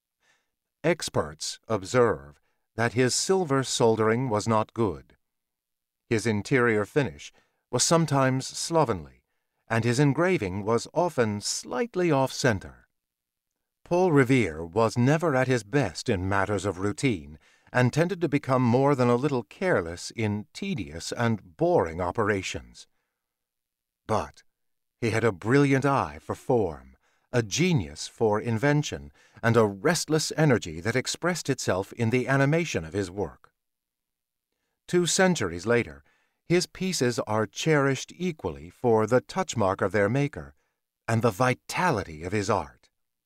[SPEAKER 1] Experts observe that his silver soldering was not good. His interior finish was sometimes slovenly, and his engraving was often slightly off-center. Paul Revere was never at his best in matters of routine, and tended to become more than a little careless in tedious and boring operations. But he had a brilliant eye for form, a genius for invention, and a restless energy that expressed itself in the animation of his work. Two centuries later, his pieces are cherished equally for the touchmark of their maker and the vitality of his art.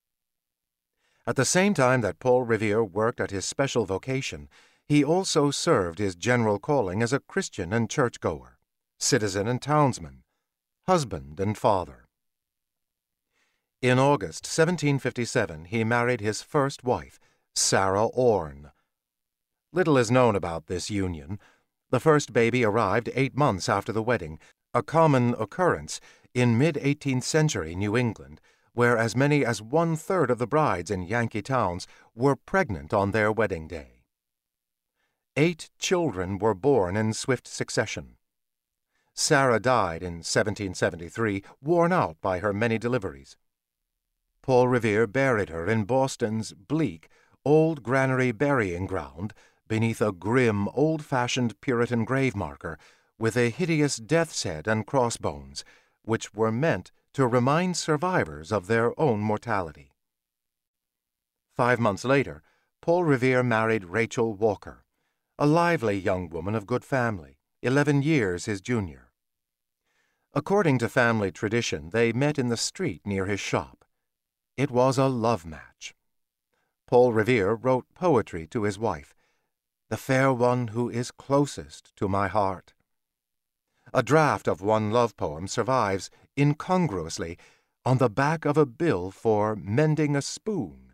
[SPEAKER 1] At the same time that Paul Revere worked at his special vocation, he also served his general calling as a Christian and churchgoer, citizen and townsman, husband and father. In August seventeen fifty-seven, he married his first wife, Sarah Orne. Little is known about this union. The first baby arrived eight months after the wedding, a common occurrence in mid-eighteenth century New England, where as many as one-third of the brides in Yankee towns were pregnant on their wedding day. Eight children were born in swift succession. Sarah died in seventeen seventy-three, worn out by her many deliveries. Paul Revere buried her in Boston's bleak, old granary burying ground beneath a grim, old-fashioned Puritan grave marker with a hideous death's head and crossbones, which were meant to remind survivors of their own mortality. Five months later, Paul Revere married Rachel Walker, a lively young woman of good family, eleven years his junior. According to family tradition, they met in the street near his shop. It was a love match. Paul Revere wrote poetry to his wife, "The fair one who is closest to my heart." A draft of one love poem survives, incongruously, on the back of a bill for mending a spoon.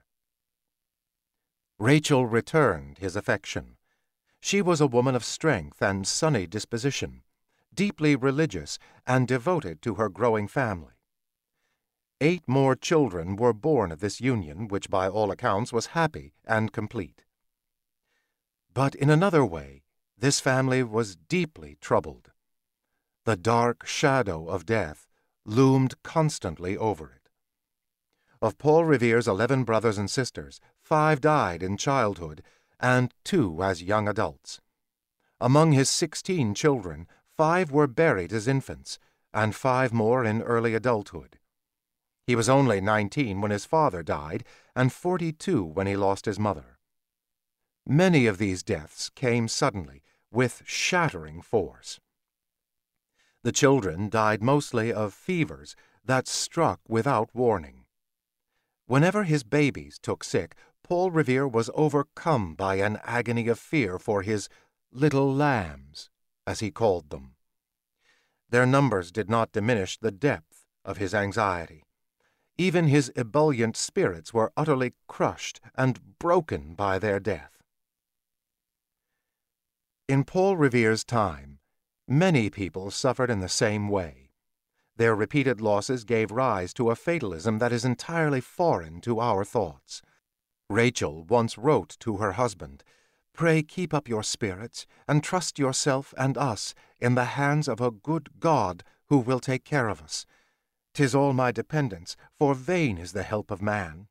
[SPEAKER 1] Rachel returned his affection. She was a woman of strength and sunny disposition, deeply religious and devoted to her growing family. Eight more children were born of this union, which by all accounts was happy and complete. But in another way, this family was deeply troubled. The dark shadow of death loomed constantly over it. Of Paul Revere's eleven brothers and sisters, five died in childhood and two as young adults. Among his sixteen children, five were buried as infants, and five more in early adulthood. He was only nineteen when his father died, and forty-two when he lost his mother. Many of these deaths came suddenly, with shattering force. The children died mostly of fevers that struck without warning. Whenever his babies took sick, Paul Revere was overcome by an agony of fear for his little lambs, as he called them. Their numbers did not diminish the depth of his anxiety. Even his ebullient spirits were utterly crushed and broken by their death. In Paul Revere's time, many people suffered in the same way. Their repeated losses gave rise to a fatalism that is entirely foreign to our thoughts. Rachel once wrote to her husband, "Pray keep up your spirits, and trust yourself and us in the hands of a good God who will take care of us. 'Tis all my dependence, for vain is the help of man."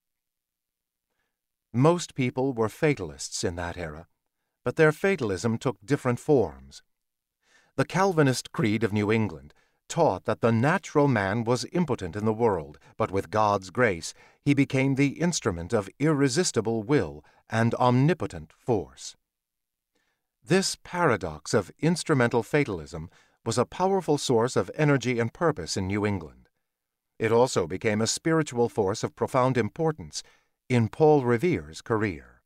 [SPEAKER 1] Most people were fatalists in that era, but their fatalism took different forms. The Calvinist creed of New England taught that the natural man was impotent in the world, but with God's grace he became the instrument of irresistible will and omnipotent force. This paradox of instrumental fatalism was a powerful source of energy and purpose in New England. It also became a spiritual force of profound importance in Paul Revere's career.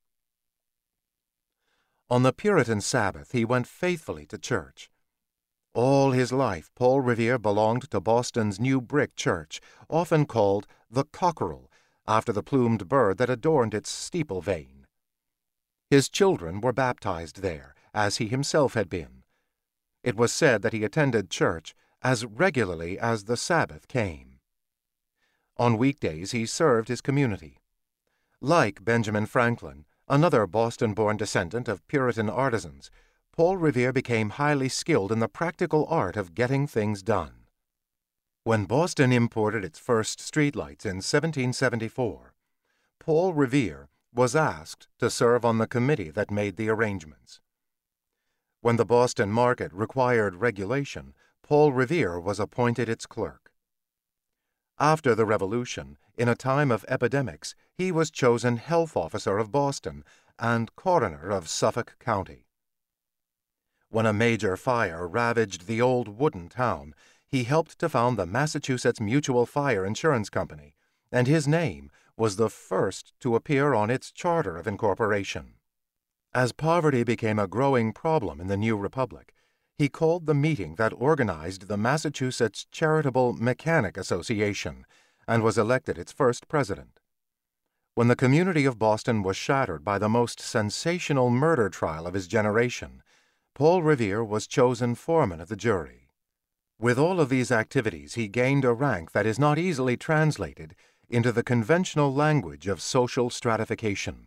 [SPEAKER 1] On the Puritan Sabbath he went faithfully to church. All his life Paul Revere belonged to Boston's new brick church, often called the Cockerel, after the plumed bird that adorned its steeple vane. His children were baptized there, as he himself had been. It was said that he attended church as regularly as the Sabbath came. On weekdays he served his community. Like Benjamin Franklin, another Boston-born descendant of Puritan artisans, Paul Revere became highly skilled in the practical art of getting things done. When Boston imported its first streetlights in seventeen seventy-four, Paul Revere was asked to serve on the committee that made the arrangements. When the Boston market required regulation, Paul Revere was appointed its clerk. After the Revolution, in a time of epidemics, he was chosen health officer of Boston and coroner of Suffolk County. When a major fire ravaged the old wooden town, he helped to found the Massachusetts Mutual Fire Insurance Company, and his name was the first to appear on its charter of incorporation. As poverty became a growing problem in the new republic, he called the meeting that organized the Massachusetts Charitable Mechanic Association and was elected its first president. When the community of Boston was shattered by the most sensational murder trial of his generation, Paul Revere was chosen foreman of the jury. With all of these activities, he gained a rank that is not easily translated into the conventional language of social stratification.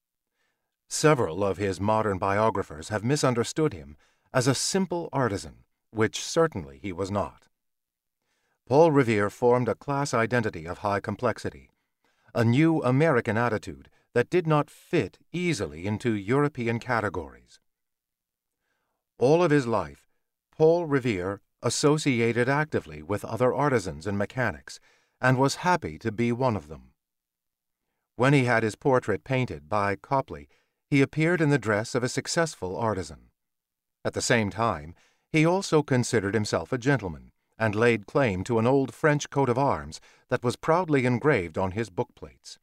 [SPEAKER 1] Several of his modern biographers have misunderstood him as a simple artisan, which certainly he was not. Paul Revere formed a class identity of high complexity, a new American attitude that did not fit easily into European categories. All of his life, Paul Revere associated actively with other artisans and mechanics, and was happy to be one of them. When he had his portrait painted by Copley, he appeared in the dress of a successful artisan. At the same time, he also considered himself a gentleman, and laid claim to an old French coat of arms that was proudly engraved on his bookplates.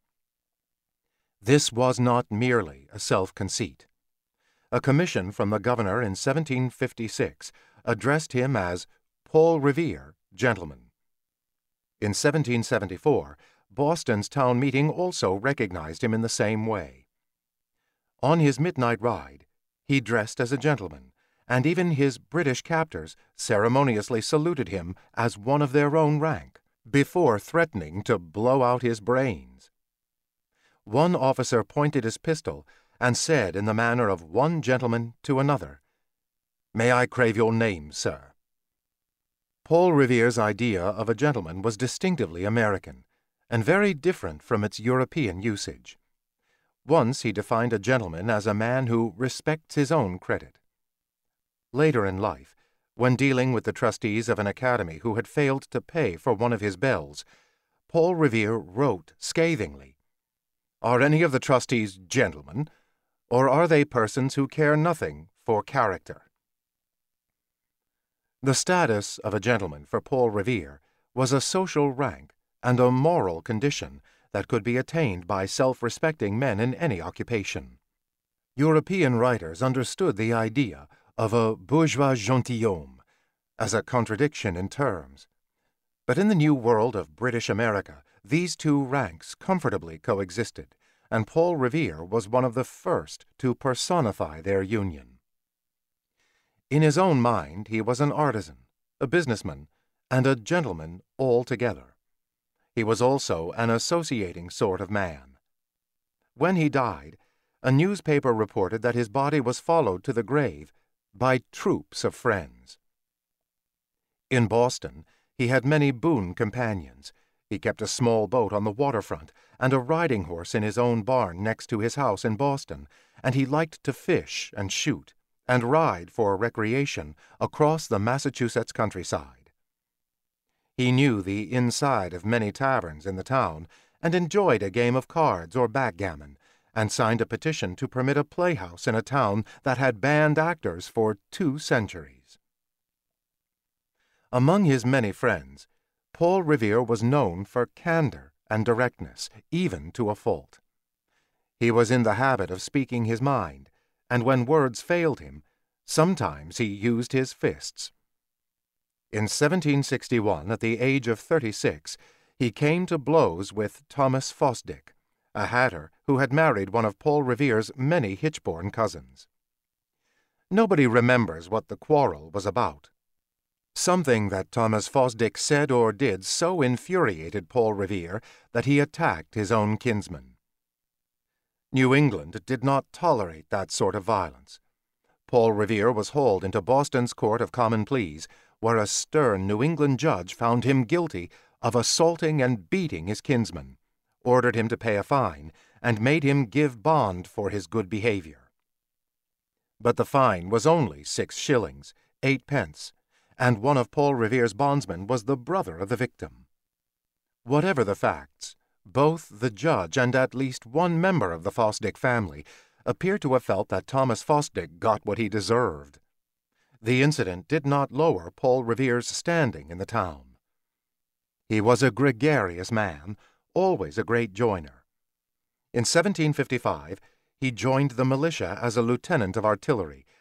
[SPEAKER 1] This was not merely a self-conceit. A commission from the governor in seventeen fifty-six addressed him as Paul Revere, gentleman. In seventeen seventy-four, Boston's town meeting also recognized him in the same way. On his midnight ride, he dressed as a gentleman, and even his British captors ceremoniously saluted him as one of their own rank, before threatening to blow out his brains. One officer pointed his pistol and said in the manner of one gentleman to another, "May I crave your name, sir?" Paul Revere's idea of a gentleman was distinctively American, and very different from its European usage. Once he defined a gentleman as a man who respects his own credit. Later in life, when dealing with the trustees of an academy who had failed to pay for one of his bells, Paul Revere wrote scathingly, "Are any of the trustees gentlemen, or are they persons who care nothing for character?" The status of a gentleman for Paul Revere was a social rank and a moral condition that could be attained by self-respecting men in any occupation. European writers understood the idea of a bourgeois gentilhomme as a contradiction in terms. But in the new world of British America, these two ranks comfortably coexisted, and Paul Revere was one of the first to personify their union. In his own mind, he was an artisan, a businessman, and a gentleman altogether. He was also an associating sort of man. When he died, a newspaper reported that his body was followed to the grave by troops of friends. In Boston, he had many boon companions. He kept a small boat on the waterfront and a riding horse in his own barn next to his house in Boston, and he liked to fish and shoot and ride for recreation across the Massachusetts countryside. He knew the inside of many taverns in the town and enjoyed a game of cards or backgammon, and signed a petition to permit a playhouse in a town that had banned actors for two centuries. Among his many friends, Paul Revere was known for candor and directness, even to a fault. He was in the habit of speaking his mind, and when words failed him, sometimes he used his fists. In seventeen sixty-one, at the age of thirty-six, he came to blows with Thomas Fosdick, a hatter who had married one of Paul Revere's many Hitchborn cousins. Nobody remembers what the quarrel was about. Something that Thomas Fosdick said or did so infuriated Paul Revere that he attacked his own kinsman. New England did not tolerate that sort of violence. Paul Revere was hauled into Boston's Court of Common Pleas, where a stern New England judge found him guilty of assaulting and beating his kinsman, ordered him to pay a fine, and made him give bond for his good behavior. But the fine was only six shillings, eight pence, and one of Paul Revere's bondsmen was the brother of the victim. Whatever the facts, both the judge and at least one member of the Fosdick family appear to have felt that Thomas Fosdick got what he deserved. The incident did not lower Paul Revere's standing in the town. He was a gregarious man, always a great joiner. In seventeen fifty-five, he joined the militia as a lieutenant of artillery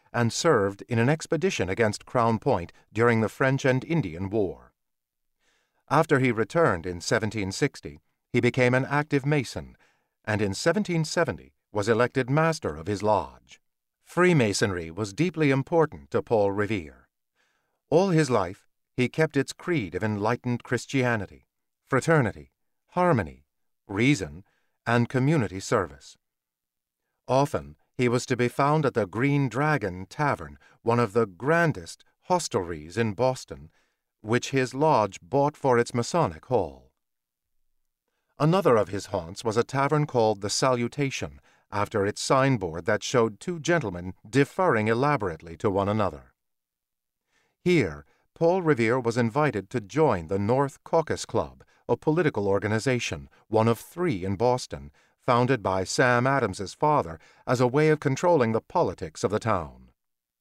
[SPEAKER 1] and served in an expedition against Crown Point during the French and Indian War. After he returned in seventeen sixty, he became an active Mason, and in seventeen seventy was elected master of his lodge. Freemasonry was deeply important to Paul Revere. All his life, he kept its creed of enlightened Christianity, fraternity, harmony, reason, and community service. Often, he was to be found at the Green Dragon Tavern, one of the grandest hostelries in Boston, which his lodge bought for its Masonic hall. Another of his haunts was a tavern called the Salutation, after its signboard that showed two gentlemen deferring elaborately to one another. Here, Paul Revere was invited to join the North Caucus Club, a political organization, one of three in Boston, founded by Sam Adams's father as a way of controlling the politics of the town.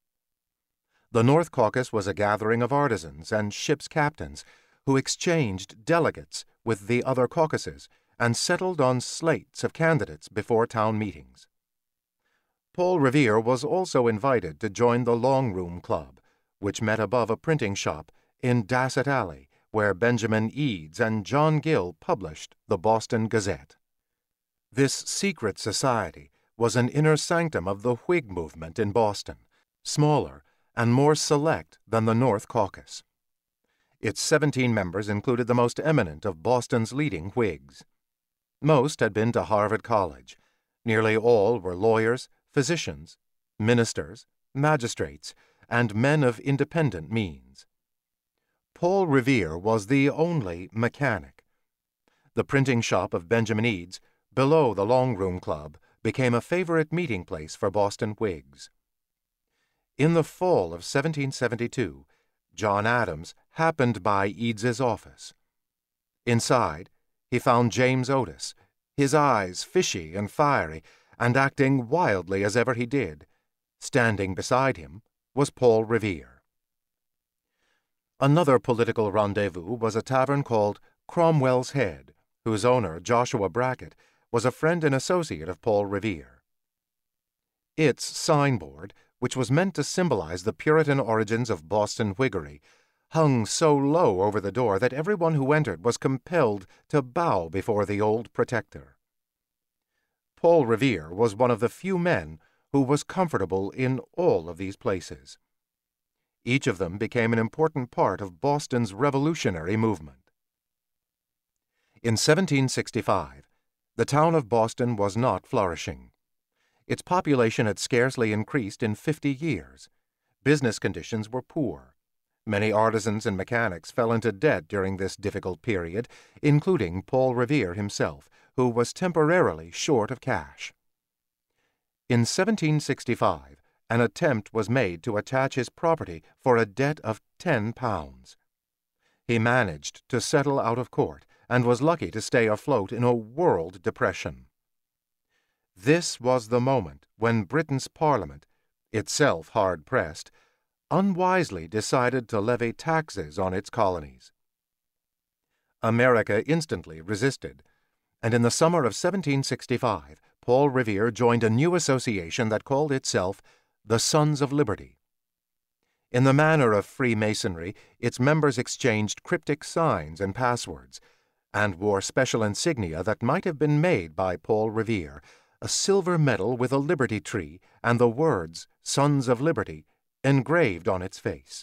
[SPEAKER 1] The North Caucus was a gathering of artisans and ship's captains who exchanged delegates with the other caucuses and settled on slates of candidates before town meetings. Paul Revere was also invited to join the Long Room Club, which met above a printing shop in Dasset Alley, where Benjamin Eads and John Gill published the Boston Gazette. This secret society was an inner sanctum of the Whig movement in Boston, smaller and more select than the North Caucus. Its seventeen members included the most eminent of Boston's leading Whigs. Most had been to Harvard College. Nearly all were lawyers, physicians, ministers, magistrates, and men of independent means. Paul Revere was the only mechanic. The printing shop of Benjamin Eads, below the Long Room Club, became a favorite meeting place for Boston Whigs. In the fall of seventeen seventy-two, John Adams happened by Eads's office. Inside, he found James Otis, his eyes fishy and fiery, and acting wildly as ever he did. Standing beside him was Paul Revere. Another political rendezvous was a tavern called Cromwell's Head, whose owner, Joshua Brackett, was a friend and associate of Paul Revere. Its signboard, which was meant to symbolize the Puritan origins of Boston Whiggery, hung so low over the door that everyone who entered was compelled to bow before the old protector. Paul Revere was one of the few men who was comfortable in all of these places. Each of them became an important part of Boston's revolutionary movement. In seventeen sixty-five, the town of Boston was not flourishing. Its population had scarcely increased in fifty years. Business conditions were poor. Many artisans and mechanics fell into debt during this difficult period, including Paul Revere himself, who was temporarily short of cash. In seventeen sixty-five, an attempt was made to attach his property for a debt of ten pounds. He managed to settle out of court and was lucky to stay afloat in a world depression. This was the moment when Britain's Parliament, itself hard-pressed, unwisely decided to levy taxes on its colonies. America instantly resisted, and in the summer of seventeen sixty-five, Paul Revere joined a new association that called itself the Sons of Liberty. In the manner of Freemasonry, its members exchanged cryptic signs and passwords, and wore special insignia that might have been made by Paul Revere, a silver medal with a liberty tree and the words Sons of Liberty engraved on its face.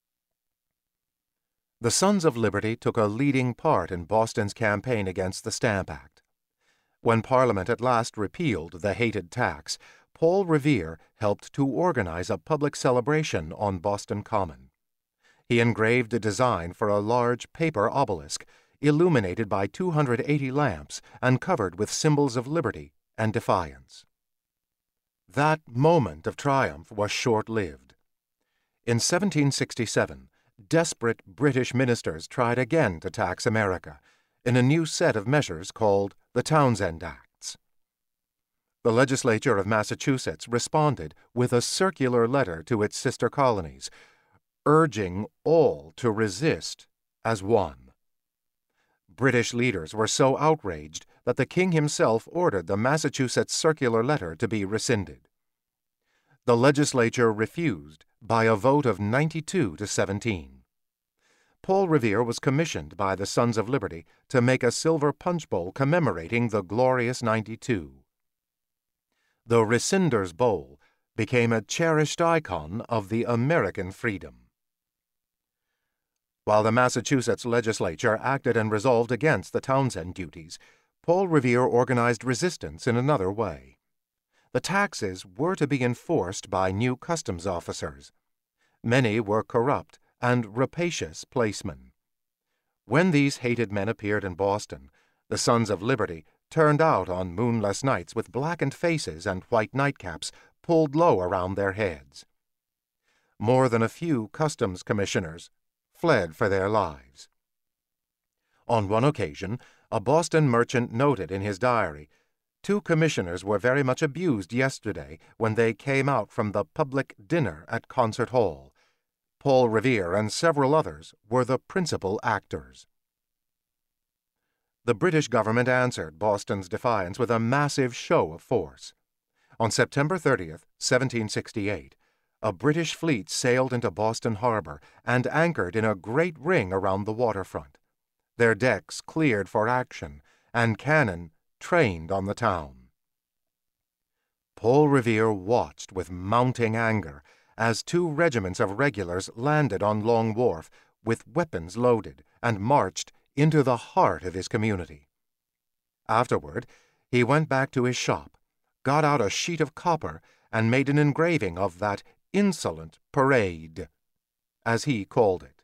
[SPEAKER 1] The Sons of Liberty took a leading part in Boston's campaign against the Stamp Act. When Parliament at last repealed the hated tax, Paul Revere helped to organize a public celebration on Boston Common. He engraved a design for a large paper obelisk, illuminated by two hundred eighty lamps and covered with symbols of liberty and defiance. That moment of triumph was short-lived. In seventeen sixty-seven, desperate British ministers tried again to tax America in a new set of measures called the Townshend Acts. The legislature of Massachusetts responded with a circular letter to its sister colonies, urging all to resist as one. British leaders were so outraged that the king himself ordered the Massachusetts circular letter to be rescinded. The legislature refused by a vote of ninety-two to seventeen. Paul Revere was commissioned by the Sons of Liberty to make a silver punch bowl commemorating the glorious ninety-two. The Rescinder's Bowl became a cherished icon of the American freedom. While the Massachusetts legislature acted and resolved against the Townshend duties, Paul Revere organized resistance in another way. The taxes were to be enforced by new customs officers. Many were corrupt and rapacious placemen. When these hated men appeared in Boston, the Sons of Liberty turned out on moonless nights with blackened faces and white nightcaps pulled low around their heads. More than a few customs commissioners fled for their lives. On one occasion, a Boston merchant noted in his diary, "Two commissioners were very much abused yesterday when they came out from the public dinner at Concert Hall. Paul Revere and several others were the principal actors." The British government answered Boston's defiance with a massive show of force. On September thirtieth, seventeen sixty-eight, a British fleet sailed into Boston harbor and anchored in a great ring around the waterfront, their decks cleared for action, and cannon trained on the town. Paul Revere watched with mounting anger as two regiments of regulars landed on Long Wharf with weapons loaded and marched into the heart of his community. Afterward, he went back to his shop, got out a sheet of copper, and made an engraving of that insolent parade, as he called it.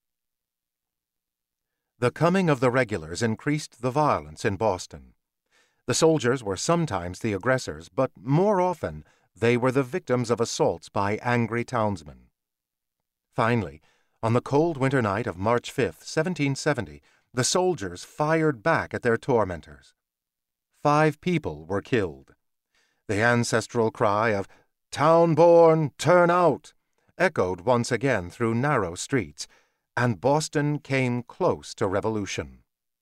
[SPEAKER 1] The coming of the regulars increased the violence in Boston. The soldiers were sometimes the aggressors, but more often they were the victims of assaults by angry townsmen. Finally, on the cold winter night of March fifth, seventeen seventy, the soldiers fired back at their tormentors. Five people were killed. The ancestral cry of "Town-born, turn out!" echoed once again through narrow streets, and Boston came close to revolution.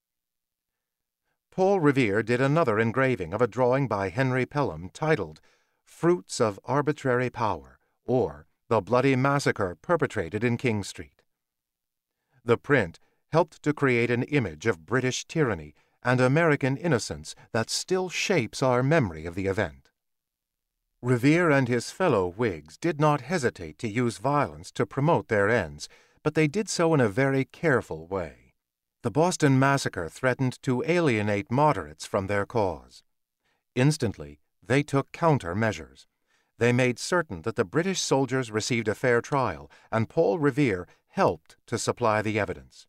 [SPEAKER 1] Paul Revere did another engraving of a drawing by Henry Pelham titled "Fruits of Arbitrary Power, or the Bloody Massacre Perpetrated in King Street." The print helped to create an image of British tyranny and American innocence that still shapes our memory of the event. Revere and his fellow Whigs did not hesitate to use violence to promote their ends, but they did so in a very careful way. The Boston Massacre threatened to alienate moderates from their cause. Instantly, they took countermeasures. They made certain that the British soldiers received a fair trial, and Paul Revere helped to supply the evidence.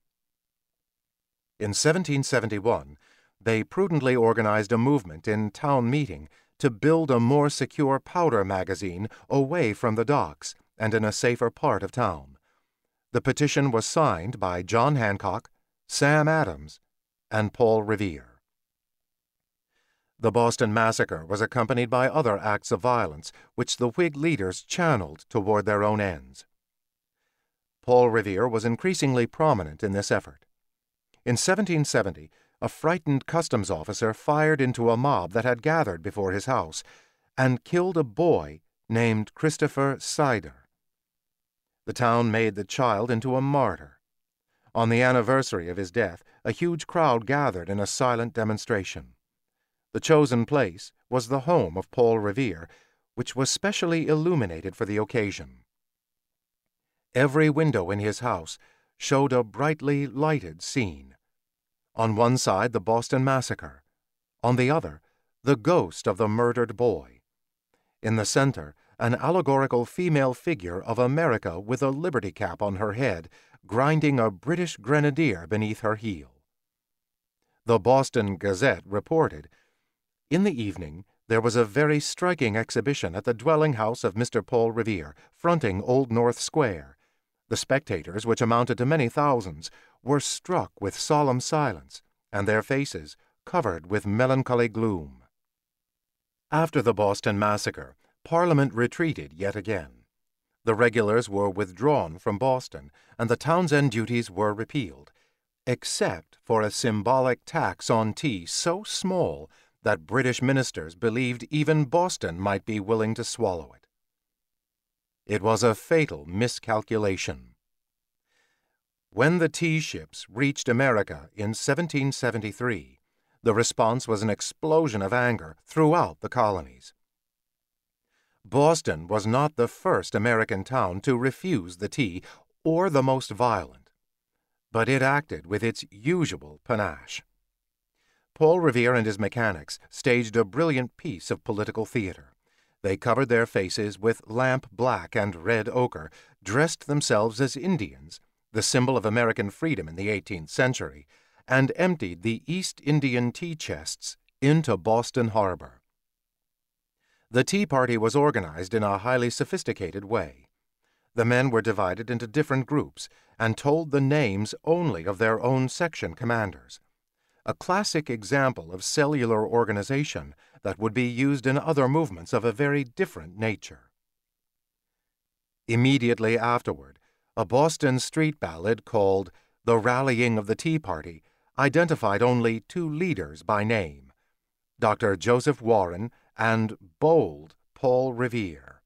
[SPEAKER 1] In seventeen seventy-one, they prudently organized a movement in town meeting to build a more secure powder magazine away from the docks and in a safer part of town. The petition was signed by John Hancock, Sam Adams, and Paul Revere. The Boston Massacre was accompanied by other acts of violence which the Whig leaders channeled toward their own ends. Paul Revere was increasingly prominent in this effort. In seventeen seventy, a frightened customs officer fired into a mob that had gathered before his house and killed a boy named Christopher Sider. The town made the child into a martyr. On the anniversary of his death, a huge crowd gathered in a silent demonstration. The chosen place was the home of Paul Revere, which was specially illuminated for the occasion. Every window in his house showed a brightly lighted scene. On one side, the Boston Massacre. On the other, the ghost of the murdered boy. In the center, an allegorical female figure of America with a liberty cap on her head, grinding a British grenadier beneath her heel. The Boston Gazette reported, "In the evening, there was a very striking exhibition at the dwelling house of Mister Paul Revere, fronting Old North Square. The spectators, which amounted to many thousands, were struck with solemn silence, and their faces covered with melancholy gloom." After the Boston Massacre, Parliament retreated yet again. The regulars were withdrawn from Boston, and the Townshend duties were repealed, except for a symbolic tax on tea so small that British ministers believed even Boston might be willing to swallow it. It was a fatal miscalculation. When the tea ships reached America in seventeen seventy-three, the response was an explosion of anger throughout the colonies. Boston was not the first American town to refuse the tea or the most violent, but it acted with its usual panache. Paul Revere and his mechanics staged a brilliant piece of political theater. They covered their faces with lamp black and red ochre, dressed themselves as Indians, the symbol of American freedom in the eighteenth century, and emptied the East Indian tea chests into Boston Harbor. The Tea Party was organized in a highly sophisticated way. The men were divided into different groups and told the names only of their own section commanders, a classic example of cellular organization that would be used in other movements of a very different nature. Immediately afterward, a Boston street ballad called The Rallying of the Tea Party identified only two leaders by name, Doctor Joseph Warren and bold Paul Revere.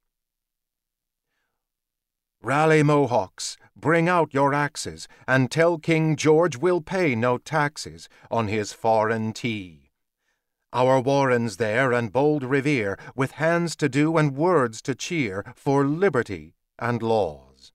[SPEAKER 1] "Rally, Mohawks, bring out your axes, and tell King George we'll pay no taxes on his foreign tea. Our Warren's there and bold Revere, with hands to do and words to cheer for liberty and laws."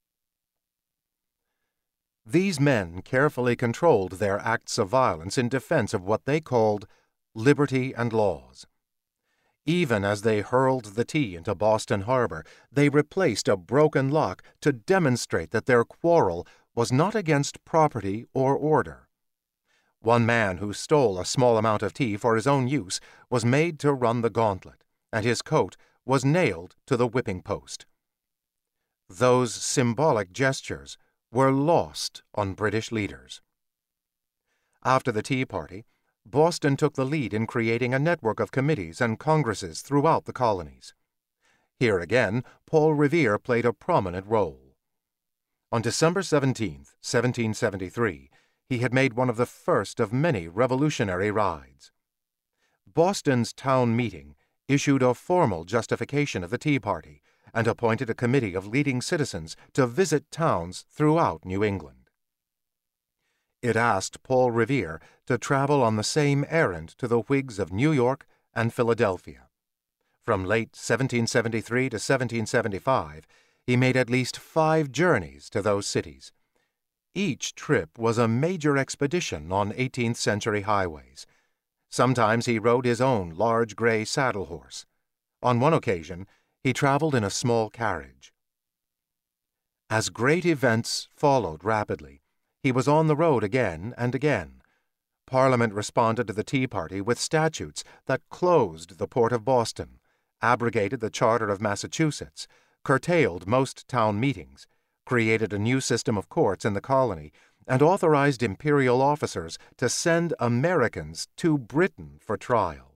[SPEAKER 1] These men carefully controlled their acts of violence in defense of what they called liberty and laws. Even as they hurled the tea into Boston Harbor, they replaced a broken lock to demonstrate that their quarrel was not against property or order. One man who stole a small amount of tea for his own use was made to run the gauntlet, and his coat was nailed to the whipping post. Those symbolic gestures were lost on British leaders. After the Tea Party, Boston took the lead in creating a network of committees and congresses throughout the colonies. Here again, Paul Revere played a prominent role. On December seventeenth, seventeen seventy-three, he had made one of the first of many revolutionary rides. Boston's town meeting issued a formal justification of the Tea Party and appointed a committee of leading citizens to visit towns throughout New England. It asked Paul Revere to travel on the same errand to the Whigs of New York and Philadelphia. From late seventeen seventy-three to seventeen seventy-five, he made at least five journeys to those cities. Each trip was a major expedition on eighteenth century highways. Sometimes he rode his own large gray saddle horse. On one occasion, he traveled in a small carriage. As great events followed rapidly, he was on the road again and again. Parliament responded to the Tea Party with statutes that closed the port of Boston, abrogated the Charter of Massachusetts, curtailed most town meetings, created a new system of courts in the colony, and authorized imperial officers to send Americans to Britain for trial.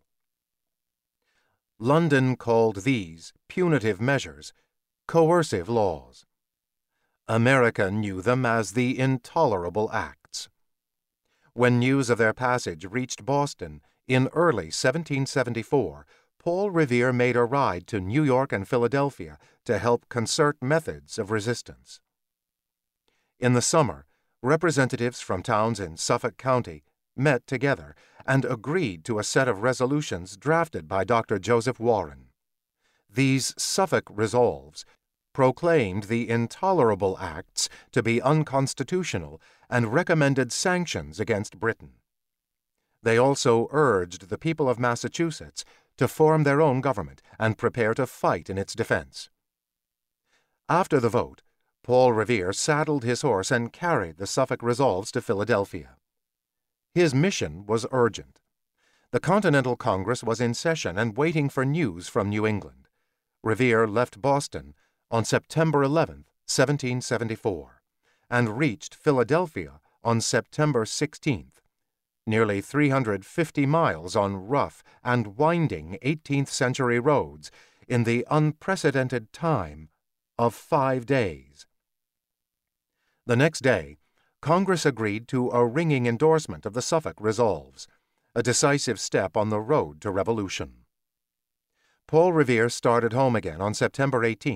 [SPEAKER 1] London called these punitive measures coercive laws. America knew them as the Intolerable Acts. When news of their passage reached Boston in early seventeen seventy-four, Paul Revere made a ride to New York and Philadelphia to help concert methods of resistance. In the summer, representatives from towns in Suffolk County met together and agreed to a set of resolutions drafted by Doctor Joseph Warren. These Suffolk resolves proclaimed the Intolerable Acts to be unconstitutional and recommended sanctions against Britain. They also urged the people of Massachusetts to form their own government and prepare to fight in its defense. After the vote, Paul Revere saddled his horse and carried the Suffolk resolves to Philadelphia. His mission was urgent. The Continental Congress was in session and waiting for news from New England. Revere left Boston on September eleventh, seventeen seventy-four, and reached Philadelphia on September sixteenth, nearly three hundred fifty miles on rough and winding eighteenth century roads in the unprecedented time of five days. The next day, Congress agreed to a ringing endorsement of the Suffolk resolves, a decisive step on the road to revolution. Paul Revere started home again on September eighteenth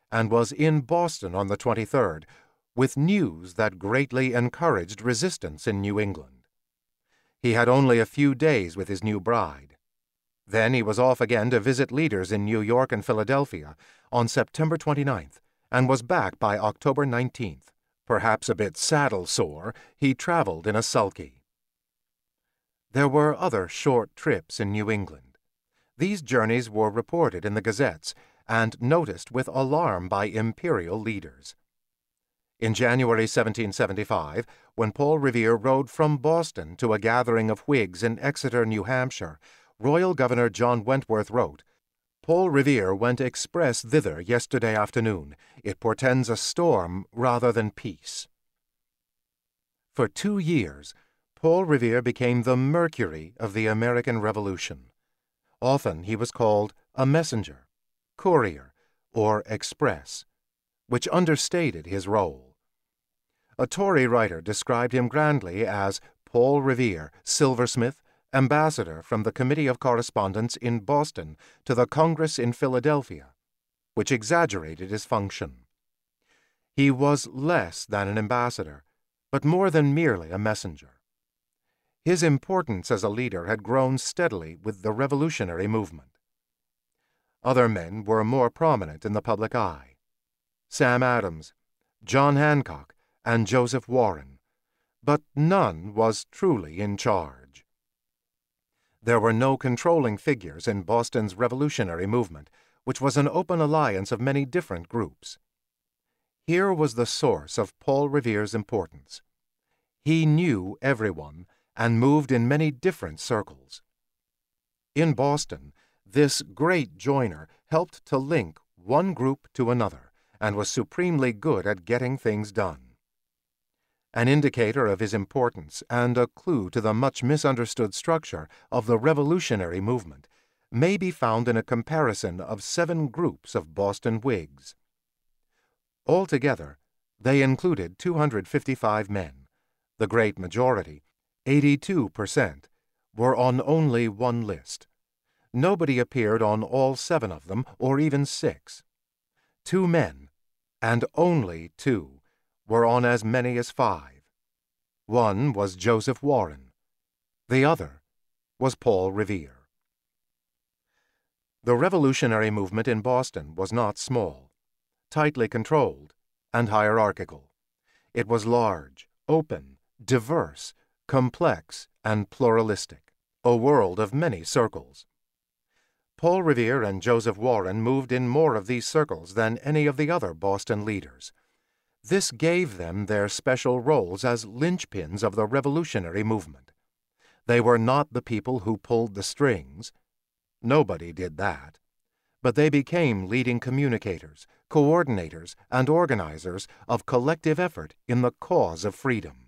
[SPEAKER 1] and was in Boston on the twenty-third, with news that greatly encouraged resistance in New England. He had only a few days with his new bride. Then he was off again to visit leaders in New York and Philadelphia on September twenty-ninth, and was back by October nineteenth. Perhaps a bit saddle-sore, he traveled in a sulky. There were other short trips in New England. These journeys were reported in the gazettes and noticed with alarm by imperial leaders. In January seventeen seventy-five, when Paul Revere rode from Boston to a gathering of Whigs in Exeter, New Hampshire, Royal Governor John Wentworth wrote, "Paul Revere went express thither yesterday afternoon. It portends a storm rather than peace." For two years, Paul Revere became the Mercury of the American Revolution. Often he was called a messenger, courier, or express, which understated his role. A Tory writer described him grandly as Paul Revere, silversmith, ambassador from the Committee of Correspondence in Boston to the Congress in Philadelphia, which exaggerated his function. He was less than an ambassador, but more than merely a messenger. His importance as a leader had grown steadily with the revolutionary movement. Other men were more prominent in the public eye: Sam Adams, John Hancock, and Joseph Warren, but none was truly in charge. There were no controlling figures in Boston's revolutionary movement, which was an open alliance of many different groups. Here was the source of Paul Revere's importance. He knew everyone and moved in many different circles. In Boston, this great joiner helped to link one group to another and was supremely good at getting things done. An indicator of his importance and a clue to the much misunderstood structure of the revolutionary movement may be found in a comparison of seven groups of Boston Whigs. Altogether, they included two hundred fifty-five men. The great majority, eighty-two percent, were on only one list. Nobody appeared on all seven of them, or even six. Two men, and only two, were on as many as five. One was Joseph Warren. The other was Paul Revere. The revolutionary movement in Boston was not small, tightly controlled, and hierarchical. It was large, open, diverse, complex, and pluralistic, a world of many circles. Paul Revere and Joseph Warren moved in more of these circles than any of the other Boston leaders. This gave them their special roles as linchpins of the revolutionary movement. They were not the people who pulled the strings. Nobody did that. But they became leading communicators, coordinators, and organizers of collective effort in the cause of freedom.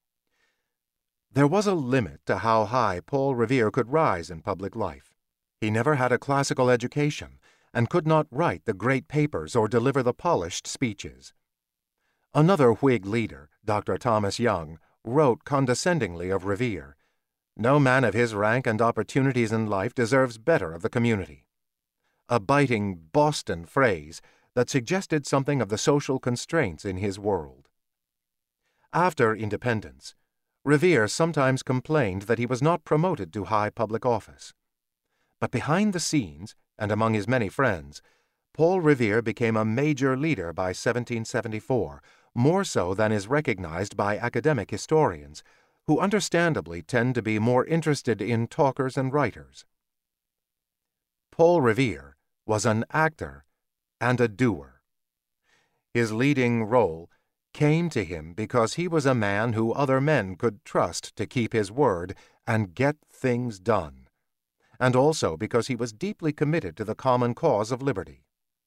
[SPEAKER 1] There was a limit to how high Paul Revere could rise in public life. He never had a classical education and could not write the great papers or deliver the polished speeches. Another Whig leader, Doctor Thomas Young, wrote condescendingly of Revere, "No man of his rank and opportunities in life deserves better of the community," a biting Boston phrase that suggested something of the social constraints in his world. After independence, Revere sometimes complained that he was not promoted to high public office. But behind the scenes, and among his many friends, Paul Revere became a major leader by seventeen seventy-four, more so than is recognized by academic historians, who understandably tend to be more interested in talkers and writers. Paul Revere was an actor and a doer. His leading role came to him because he was a man who other men could trust to keep his word and get things done, and also because he was deeply committed to the common cause of liberty.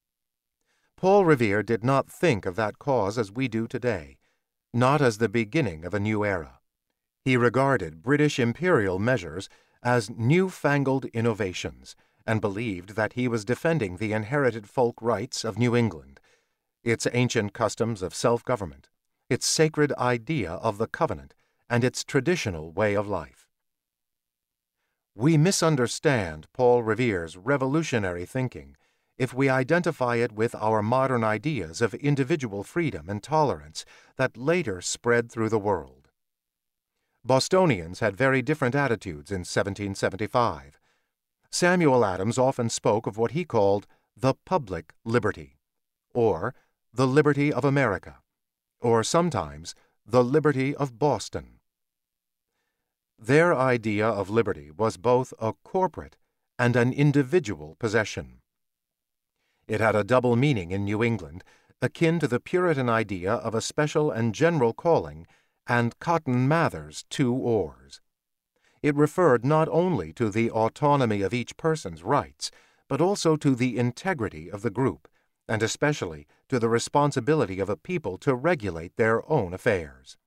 [SPEAKER 1] Paul Revere did not think of that cause as we do today, not as the beginning of a new era. He regarded British imperial measures as newfangled innovations and believed that he was defending the inherited folk rights of New England, its ancient customs of self-government, its sacred idea of the covenant, and its traditional way of life. We misunderstand Paul Revere's revolutionary thinking if we identify it with our modern ideas of individual freedom and tolerance that later spread through the world. Bostonians had very different attitudes in seventeen seventy-five. Samuel Adams often spoke of what he called the public liberty, or the liberty of America, or sometimes the liberty of Boston. Their idea of liberty was both a corporate and an individual possession. It had a double meaning in New England, akin to the Puritan idea of a special and general calling and Cotton Mather's two oars. It referred not only to the autonomy of each person's rights, but also to the integrity of the group, and especially to the responsibility of a people to regulate their own affairs.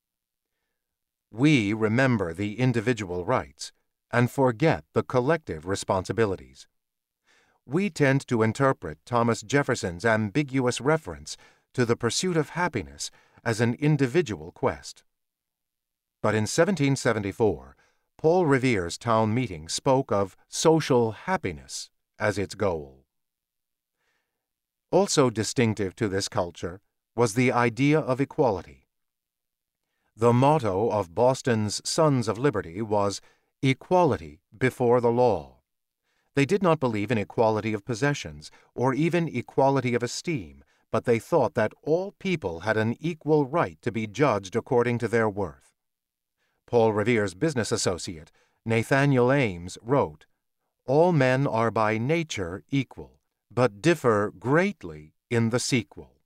[SPEAKER 1] We remember the individual rights and forget the collective responsibilities. We tend to interpret Thomas Jefferson's ambiguous reference to the pursuit of happiness as an individual quest. But in seventeen seventy-four, Paul Revere's town meeting spoke of social happiness as its goal. Also distinctive to this culture was the idea of equality. The motto of Boston's Sons of Liberty was equality before the law. They did not believe in equality of possessions or even equality of esteem, but they thought that all people had an equal right to be judged according to their worth. Paul Revere's business associate, Nathaniel Ames, wrote, "All men are by nature equal, but differ greatly in the sequel."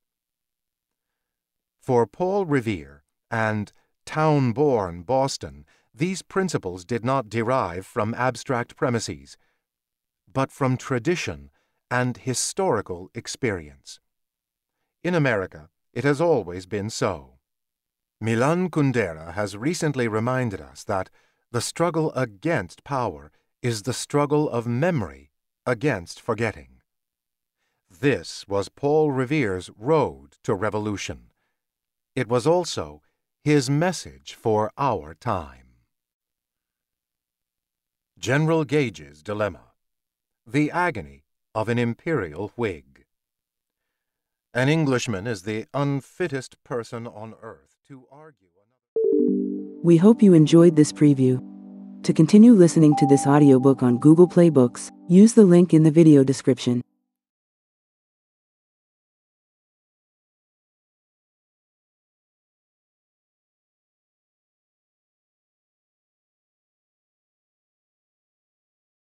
[SPEAKER 1] For Paul Revere and town-born Boston, these principles did not derive from abstract premises, but from tradition and historical experience. In America, it has always been so. Milan Kundera has recently reminded us that the struggle against power is the struggle of memory against forgetting. This was Paul Revere's road to revolution. It was also his message for our time. General Gage's Dilemma. The agony of an imperial Whig. An Englishman is the unfittest person on earth to argue another.
[SPEAKER 2] We hope you enjoyed this preview. To continue listening to this audiobook on Google Play Books, use the link in the video description.